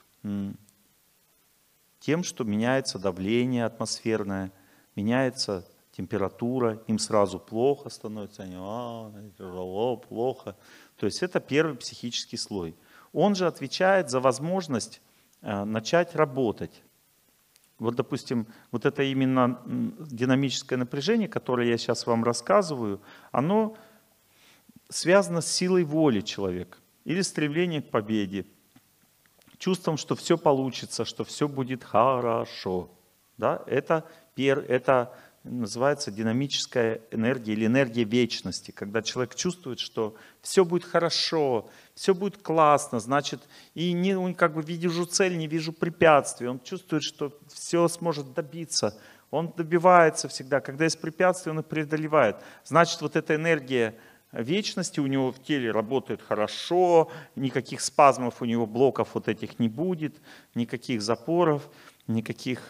тем, что меняется давление атмосферное, меняется температура, им сразу плохо становится, они, а, тяжело, плохо. То есть это первый психический слой. Он же отвечает за возможность начать работать. Вот, допустим, вот это именно динамическое напряжение, которое я сейчас вам рассказываю, оно связано с силой воли человека или стремлением к победе, чувством, что все получится, что все будет хорошо. Да? Это, это называется динамическая энергия или энергия вечности, когда человек чувствует, что все будет хорошо, все будет классно, значит, и не, он как бы вижу цель, не вижу препятствий, он чувствует, что все сможет добиться, он добивается всегда, когда есть препятствия, он их преодолевает. Значит, вот эта энергия вечности у него в теле работает хорошо, никаких спазмов у него, блоков вот этих не будет, никаких запоров, никаких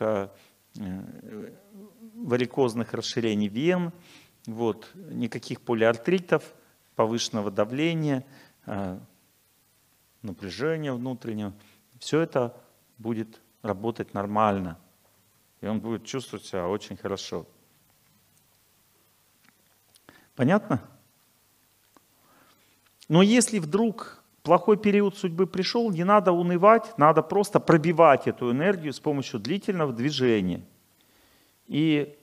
варикозных расширений вен, вот, никаких полиартритов, повышенного давления, напряжения внутреннего. Все это будет работать нормально, и он будет чувствовать себя очень хорошо. Понятно? Но если вдруг плохой период судьбы пришел, не надо унывать, надо просто пробивать эту энергию с помощью длительного движения. И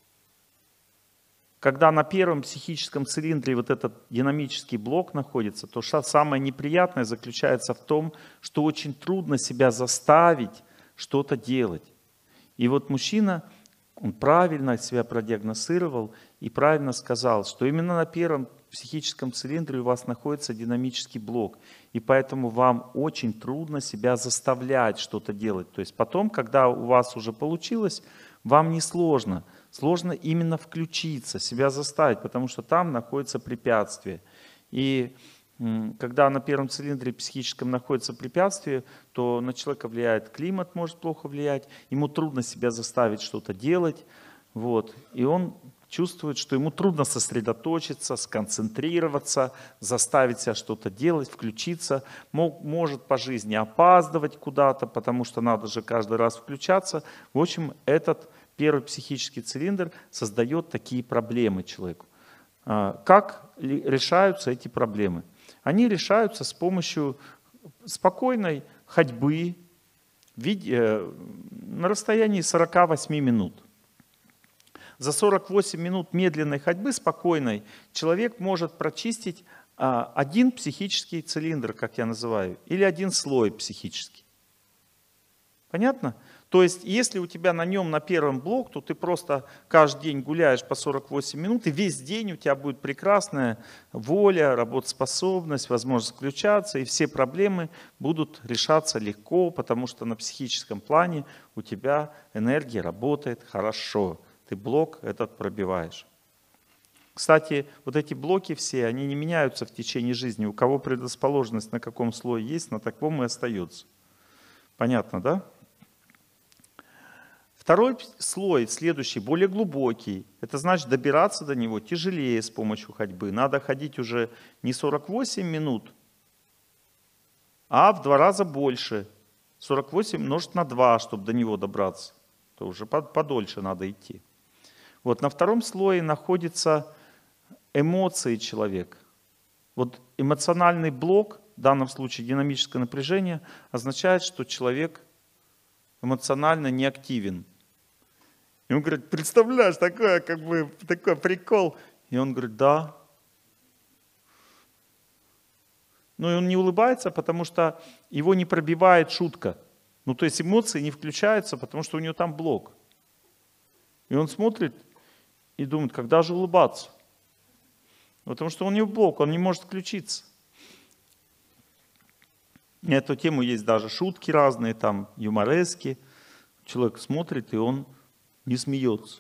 когда на первом психическом цилиндре вот этот динамический блок находится, то самое неприятное заключается в том, что очень трудно себя заставить что-то делать. И вот мужчина, он правильно себя продиагностировал и правильно сказал, что именно на первом психическом цилиндре у вас находится динамический блок. И поэтому вам очень трудно себя заставлять что-то делать. То есть потом, когда у вас уже получилось, вам не сложно. Сложно именно включиться, себя заставить, потому что там находится препятствие. И когда на первом цилиндре психическом находится препятствие, то на человека влияет климат, может плохо влиять, ему трудно себя заставить что-то делать. Вот. И он чувствует, что ему трудно сосредоточиться, сконцентрироваться, заставить себя что-то делать, включиться. Мог, может по жизни опаздывать куда-то, потому что надо же каждый раз включаться. В общем, этот первый психический цилиндр создает такие проблемы человеку. Как решаются эти проблемы? Они решаются с помощью спокойной ходьбы на расстоянии сорока восьми минут. За сорок восемь минут медленной ходьбы, спокойной, человек может прочистить один психический цилиндр, как я называю, или один слой психический. Понятно? То есть, если у тебя на нем на первом блок, то ты просто каждый день гуляешь по сорок восемь минут, и весь день у тебя будет прекрасная воля, работоспособность, возможность включаться, и все проблемы будут решаться легко, потому что на психическом плане у тебя энергия работает хорошо. Ты блок этот пробиваешь. Кстати, вот эти блоки все, они не меняются в течение жизни. У кого предрасположенность на каком слое есть, на таком и остается. Понятно, да? Второй слой, следующий, более глубокий. Это значит, добираться до него тяжелее с помощью ходьбы. Надо ходить уже не сорок восемь минут, а в два раза больше. сорок восемь умножить на два, чтобы до него добраться. То уже подольше надо идти. Вот на втором слое находятся эмоции человека. Вот эмоциональный блок, в данном случае динамическое напряжение, означает, что человек эмоционально неактивен. И он говорит, представляешь, такое, как бы, такой прикол. И он говорит, да. Но и он не улыбается, потому что его не пробивает шутка. Ну, то есть эмоции не включаются, потому что у него там блок. И он смотрит и думает, когда же улыбаться? Потому что у него блок, он не может включиться. На эту тему есть даже шутки разные, там юморески. Человек смотрит, и он не смеется.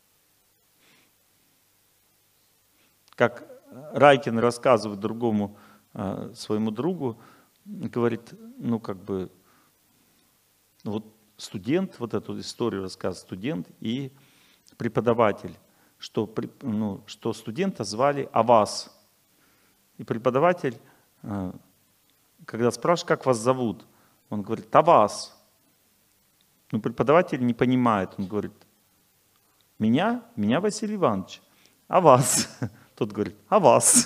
Как Райкин рассказывает другому своему другу, говорит, ну как бы, вот студент, вот эту историю рассказывает студент и преподаватель, что, ну, что студента звали Авас. И преподаватель, когда спрашивает, как вас зовут, он говорит, Авас. Но преподаватель не понимает, он говорит, меня? Меня Василий Иванович. А вас? Тот говорит, а вас?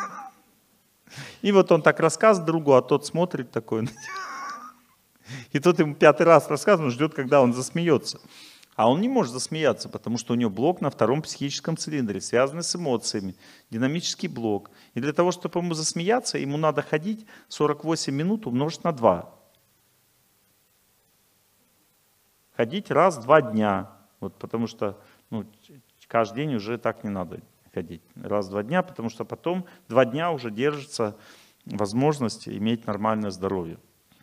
И вот он так рассказывает другу, а тот смотрит такой. И тот ему пятый раз рассказывает, он ждет, когда он засмеется. А он не может засмеяться, потому что у него блок на втором психическом цилиндре, связанный с эмоциями, динамический блок. И для того, чтобы ему засмеяться, ему надо ходить сорок восемь минут умножить на два. Ходить раз в два дня. Вот, потому что ну, каждый день уже так не надо ходить. Раз в два дня, потому что потом два дня уже держится возможность иметь нормальное здоровье.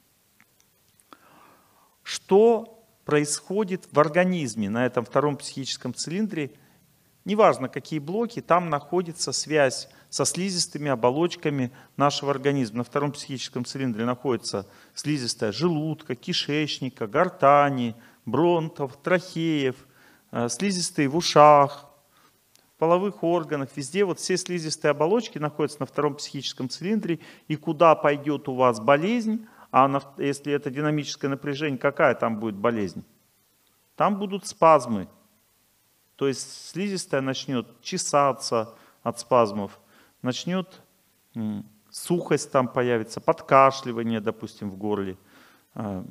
Что происходит в организме на этом втором психическом цилиндре? Неважно, какие блоки, там находится связь со слизистыми оболочками нашего организма. На втором психическом цилиндре находится слизистая желудка, кишечника, гортани, бронхов, трахеев, слизистые в ушах, в половых органах. Везде вот все слизистые оболочки находятся на втором психическом цилиндре. И куда пойдет у вас болезнь, а на, если это динамическое напряжение, какая там будет болезнь? Там будут спазмы. То есть слизистая начнет чесаться от спазмов, начнет м, сухость там появится, подкашливание, допустим, в горле, э,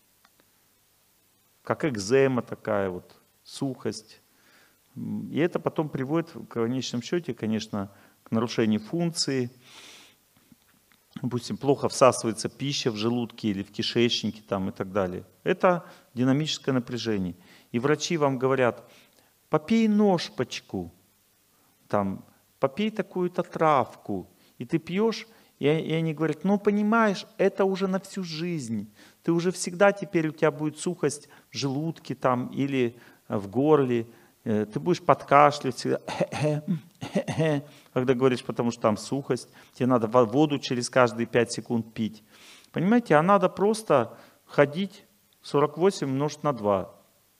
как экзема такая вот, сухость. И это потом приводит в конечном счете, конечно, к нарушению функции. Допустим, плохо всасывается пища в желудке или в кишечнике там, и так далее. Это динамическое напряжение. И врачи вам говорят: попей ножпочку, там, попей такую-то травку. И ты пьешь, и они говорят: ну понимаешь, это уже на всю жизнь. Ты уже всегда теперь, у тебя будет сухость в желудке там, или в горле. Ты будешь подкашливать всегда, когда говоришь, потому что там сухость. Тебе надо воду через каждые пять секунд пить. Понимаете, а надо просто ходить сорок восемь умножить на два.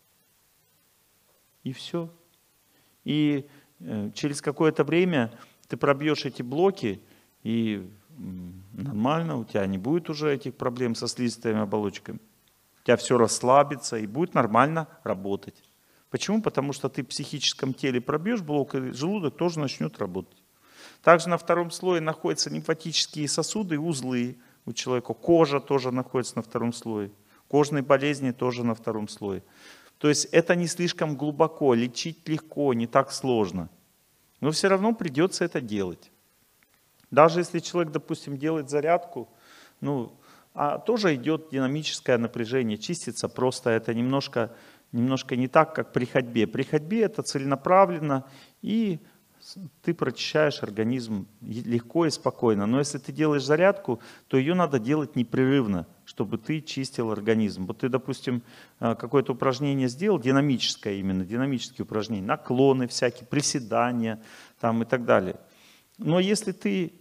И все. И через какое-то время ты пробьешь эти блоки, и нормально, у тебя не будет уже этих проблем со слизистыми оболочками. У тебя все расслабится и будет нормально работать. Почему? Потому что ты в психическом теле пробьешь блок, и желудок тоже начнет работать. Также на втором слое находятся лимфатические сосуды и узлы у человека. Кожа тоже находится на втором слое. Кожные болезни тоже на втором слое. То есть это не слишком глубоко, лечить легко, не так сложно. Но все равно придется это делать. Даже если человек, допустим, делает зарядку, ну, а тоже идет динамическое напряжение, чистится просто, это немножко, немножко не так, как при ходьбе. При ходьбе это целенаправленно, и ты прочищаешь организм легко и спокойно. Но если ты делаешь зарядку, то ее надо делать непрерывно, чтобы ты чистил организм. Вот ты, допустим, какое-то упражнение сделал, динамическое именно, динамические упражнения, наклоны всякие, приседания там и так далее. Но если ты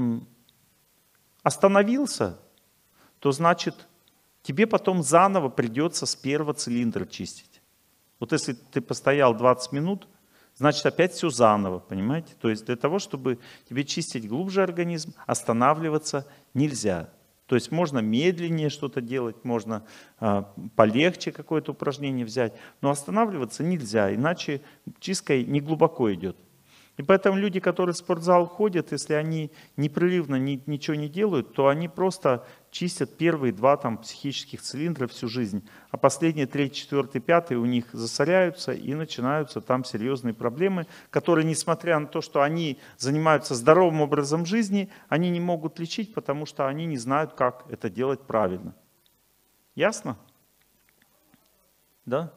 остановился, то значит тебе потом заново придется с первого цилиндра чистить. Вот если ты постоял двадцать минут, значит опять все заново, понимаете? То есть для того, чтобы тебе чистить глубже организм, останавливаться нельзя. То есть можно медленнее что-то делать, можно э, полегче какое-то упражнение взять, но останавливаться нельзя, иначе чистка не глубоко идет. И поэтому люди, которые в спортзал ходят, если они непрерывно ни, ничего не делают, то они просто чистят первые два там, психических цилиндра всю жизнь, а последние третий, четвертый, пятый у них засоряются и начинаются там серьезные проблемы, которые, несмотря на то, что они занимаются здоровым образом жизни, они не могут лечить, потому что они не знают, как это делать правильно. Ясно? Да?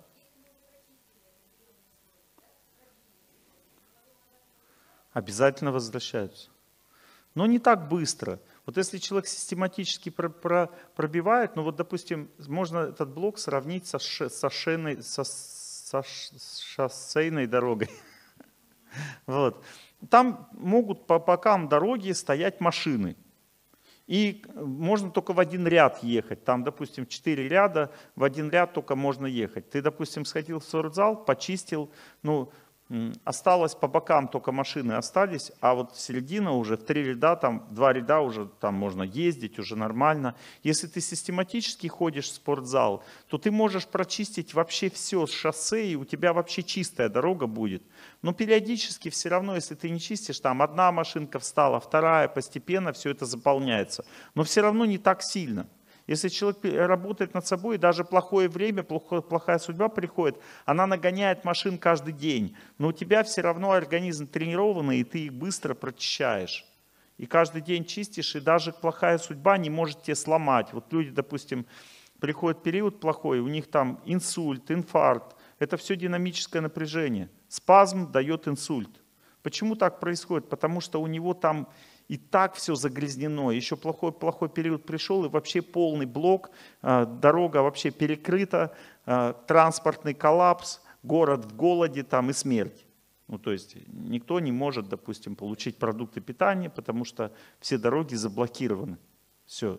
Обязательно возвращаются. Но не так быстро. Вот если человек систематически про, про, пробивает, ну вот, допустим, можно этот блок сравнить со, со, шейной, со, со шоссейной дорогой. Вот. Там могут по бокам дороги стоять машины. И можно только в один ряд ехать. Там, допустим, четыре ряда, в один ряд только можно ехать. Ты, допустим, сходил в спортзал, почистил, ну, осталось по бокам только машины остались, а вот середина уже в три ряда, там два ряда уже там можно ездить, уже нормально. Если ты систематически ходишь в спортзал, то ты можешь прочистить вообще все с шоссе, и у тебя вообще чистая дорога будет. Но периодически все равно, если ты не чистишь, там одна машинка встала, вторая, постепенно все это заполняется. Но все равно не так сильно. Если человек работает над собой, даже плохое время, плохая судьба приходит, она нагоняет машин каждый день. Но у тебя все равно организм тренированный, и ты их быстро прочищаешь. И каждый день чистишь, и даже плохая судьба не может тебя сломать. Вот люди, допустим, приходит период плохой, у них там инсульт, инфаркт, Это все динамическое напряжение. Спазм дает инсульт. Почему так происходит? Потому что у него там и так все загрязнено. Еще плохой, плохой период пришел, и вообще полный блок, дорога вообще перекрыта, транспортный коллапс, город в голоде там и смерть. Ну, то есть никто не может, допустим, получить продукты питания, потому что все дороги заблокированы. Все.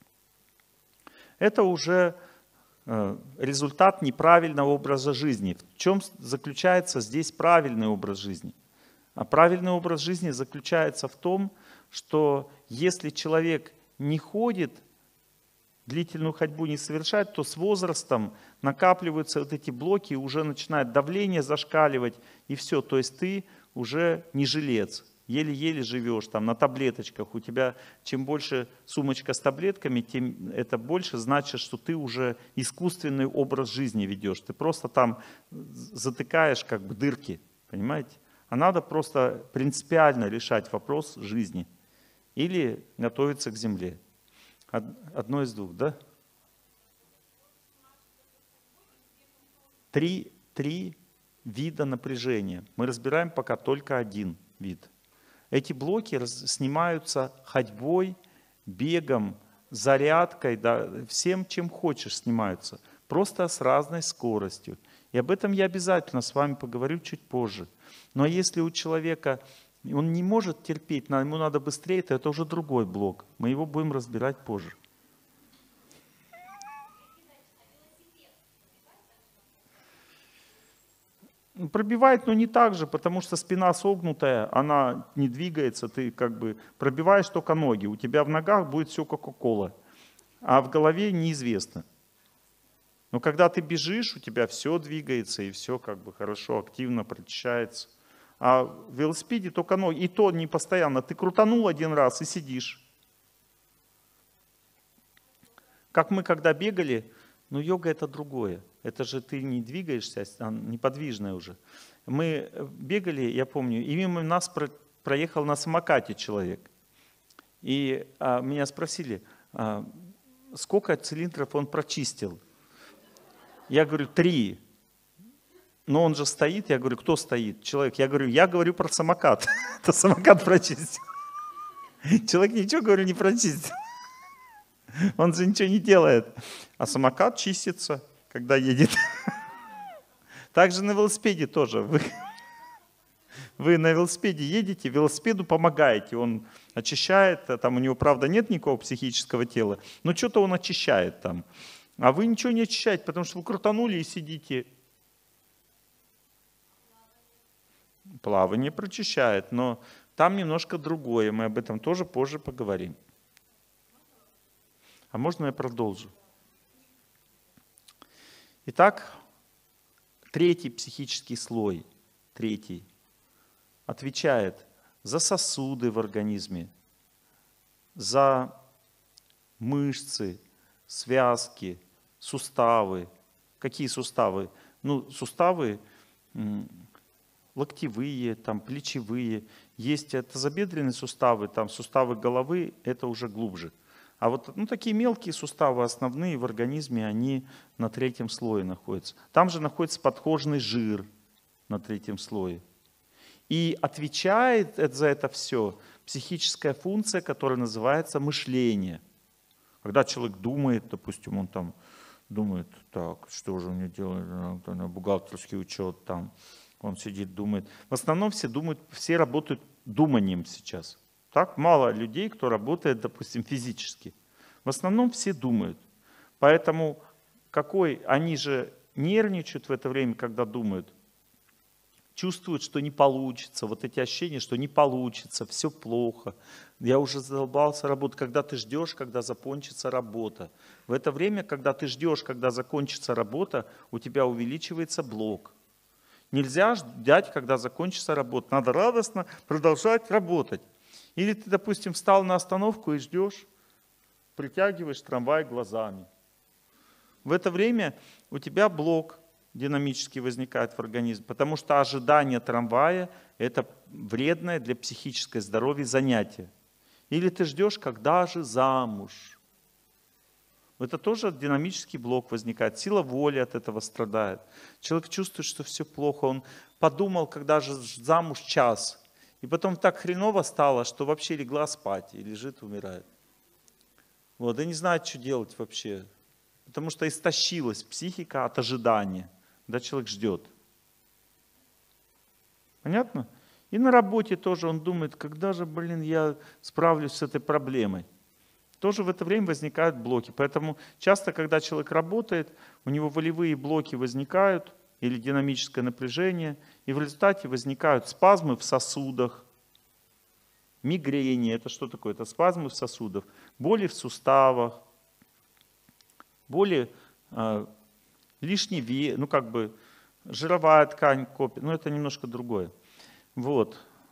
Это уже результат неправильного образа жизни. В чем заключается здесь правильный образ жизни? А правильный образ жизни заключается в том, что если человек не ходит, длительную ходьбу не совершает, то с возрастом накапливаются вот эти блоки, и уже начинает давление зашкаливать, и все. То есть ты уже не жилец, еле-еле живешь, там на таблеточках. У тебя чем больше сумочка с таблетками, тем это больше значит, что ты уже искусственный образ жизни ведешь. Ты просто там затыкаешь как бы дырки, понимаете? А надо просто принципиально решать вопрос жизни или готовиться к земле. Одно из двух, да? Три, три вида напряжения. Мы разбираем пока только один вид. Эти блоки снимаются ходьбой, бегом, зарядкой, да, всем, чем хочешь, снимаются. Просто с разной скоростью. И об этом я обязательно с вами поговорю чуть позже. Но если у человека, он не может терпеть, ему надо быстрее, то это уже другой блок. Мы его будем разбирать позже. Пробивает, но не так же, потому что спина согнутая, она не двигается, ты как бы пробиваешь только ноги. У тебя в ногах будет все кока-кола, а в голове неизвестно. Но когда ты бежишь, у тебя все двигается и все как бы хорошо, активно прочищается. А в велосипеде только ноги, и то не постоянно. Ты крутанул один раз и сидишь. Как мы когда бегали, но йога это другое. Это же ты не двигаешься, а неподвижная уже. Мы бегали, я помню, и мимо нас проехал на самокате человек. И а, меня спросили, а, сколько цилиндров он прочистил. Я говорю, три. Но он же стоит, я говорю, кто стоит? Человек. Я говорю, я говорю про самокат. Это самокат прочистил. Человек ничего, говорю, не прочистил. Он же ничего не делает. А самокат чистится, когда едет. Также на велосипеде тоже. Вы, вы на велосипеде едете, велосипеду помогаете. Он очищает, там у него, правда, нет никакого психического тела, но что-то он очищает там. А вы ничего не очищаете, потому что вы крутанули и сидите. Плавание прочищает, но там немножко другое. Мы об этом тоже позже поговорим. А можно я продолжу? Итак, третий психический слой, третий, отвечает за сосуды в организме, за мышцы, связки, суставы. Какие суставы? Ну, суставы локтевые, там, плечевые. Есть тазобедренные суставы, там, суставы головы, это уже глубже. А вот ну, такие мелкие суставы, основные в организме, они на третьем слое находятся. Там же находится подкожный жир на третьем слое. И отвечает за это все психическая функция, которая называется мышление. Когда человек думает, допустим, он там думает, так, что же мне делать, бухгалтерский учет, там, он сидит, думает. В основном все думают, все работают думанием сейчас. Так мало людей, кто работает, допустим, физически. В основном все думают. Поэтому какой они же нервничают в это время, когда думают, чувствуют, что не получится, вот эти ощущения, что не получится, все плохо. Я уже задолбался работать. Когда ты ждешь, когда закончится работа. В это время, когда ты ждешь, когда закончится работа, у тебя увеличивается блок. Нельзя ждать, когда закончится работа. Надо радостно продолжать работать. Или ты, допустим, встал на остановку и ждешь, притягиваешь трамвай глазами. В это время у тебя блок динамически возникает в организме, потому что ожидание трамвая – это вредное для психического здоровья занятие. Или ты ждешь, когда же замуж. Это тоже динамический блок возникает. Сила воли от этого страдает. Человек чувствует, что все плохо. Он подумал, когда же замуж час. И потом так хреново стало, что вообще легла спать и лежит, умирает. Вот, и не знает, что делать вообще. Потому что истощилась психика от ожидания. Да, человек ждет. Понятно? И на работе тоже он думает, когда же, блин, я справлюсь с этой проблемой. Тоже в это время возникают блоки. Поэтому часто, когда человек работает, у него волевые блоки возникают, или динамическое напряжение, и в результате возникают спазмы в сосудах, мигрени, это что такое? Это спазмы в сосудах, боли в суставах, боли, э, лишний вес, ну как бы жировая ткань копит, но это немножко другое. Вот.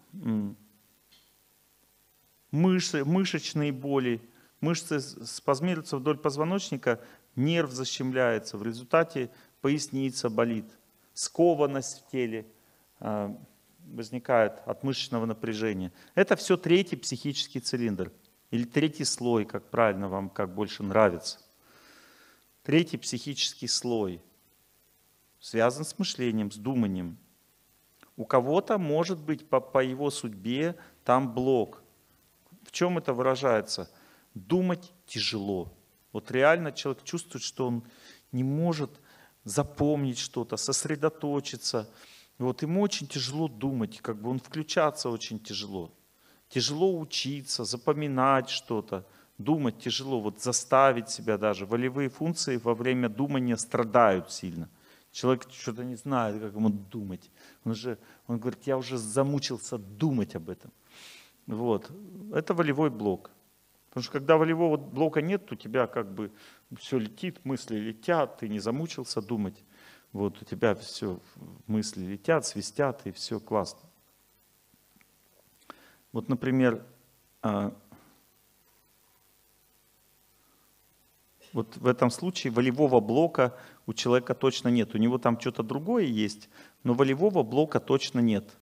Мышцы, мышечные боли, мышцы спазмируются вдоль позвоночника, нерв защемляется, в результате поясница болит, скованность в теле э, возникает от мышечного напряжения. Это все третий психический цилиндр, или третий слой, как правильно вам, как больше нравится. Третий психический слой связан с мышлением, с думанием. У кого-то может быть по, по его судьбе там блок. В чем это выражается? Думать тяжело. Вот реально человек чувствует, что он не может запомнить что-то, сосредоточиться. Вот ему очень тяжело думать, как бы он включаться очень тяжело. Тяжело учиться, запоминать что-то, думать тяжело, вот заставить себя даже. Волевые функции во время думания страдают сильно. Человек что-то не знает, как ему думать. Он, же, он говорит, я уже замучился думать об этом. Вот. Это волевой блок. Потому что когда волевого блока нет, у тебя как бы все летит, мысли летят, ты не замучился думать. Вот у тебя все, мысли летят, свистят, и все классно. Вот, например, вот в этом случае волевого блока у человека точно нет. У него там что-то другое есть, но волевого блока точно нет.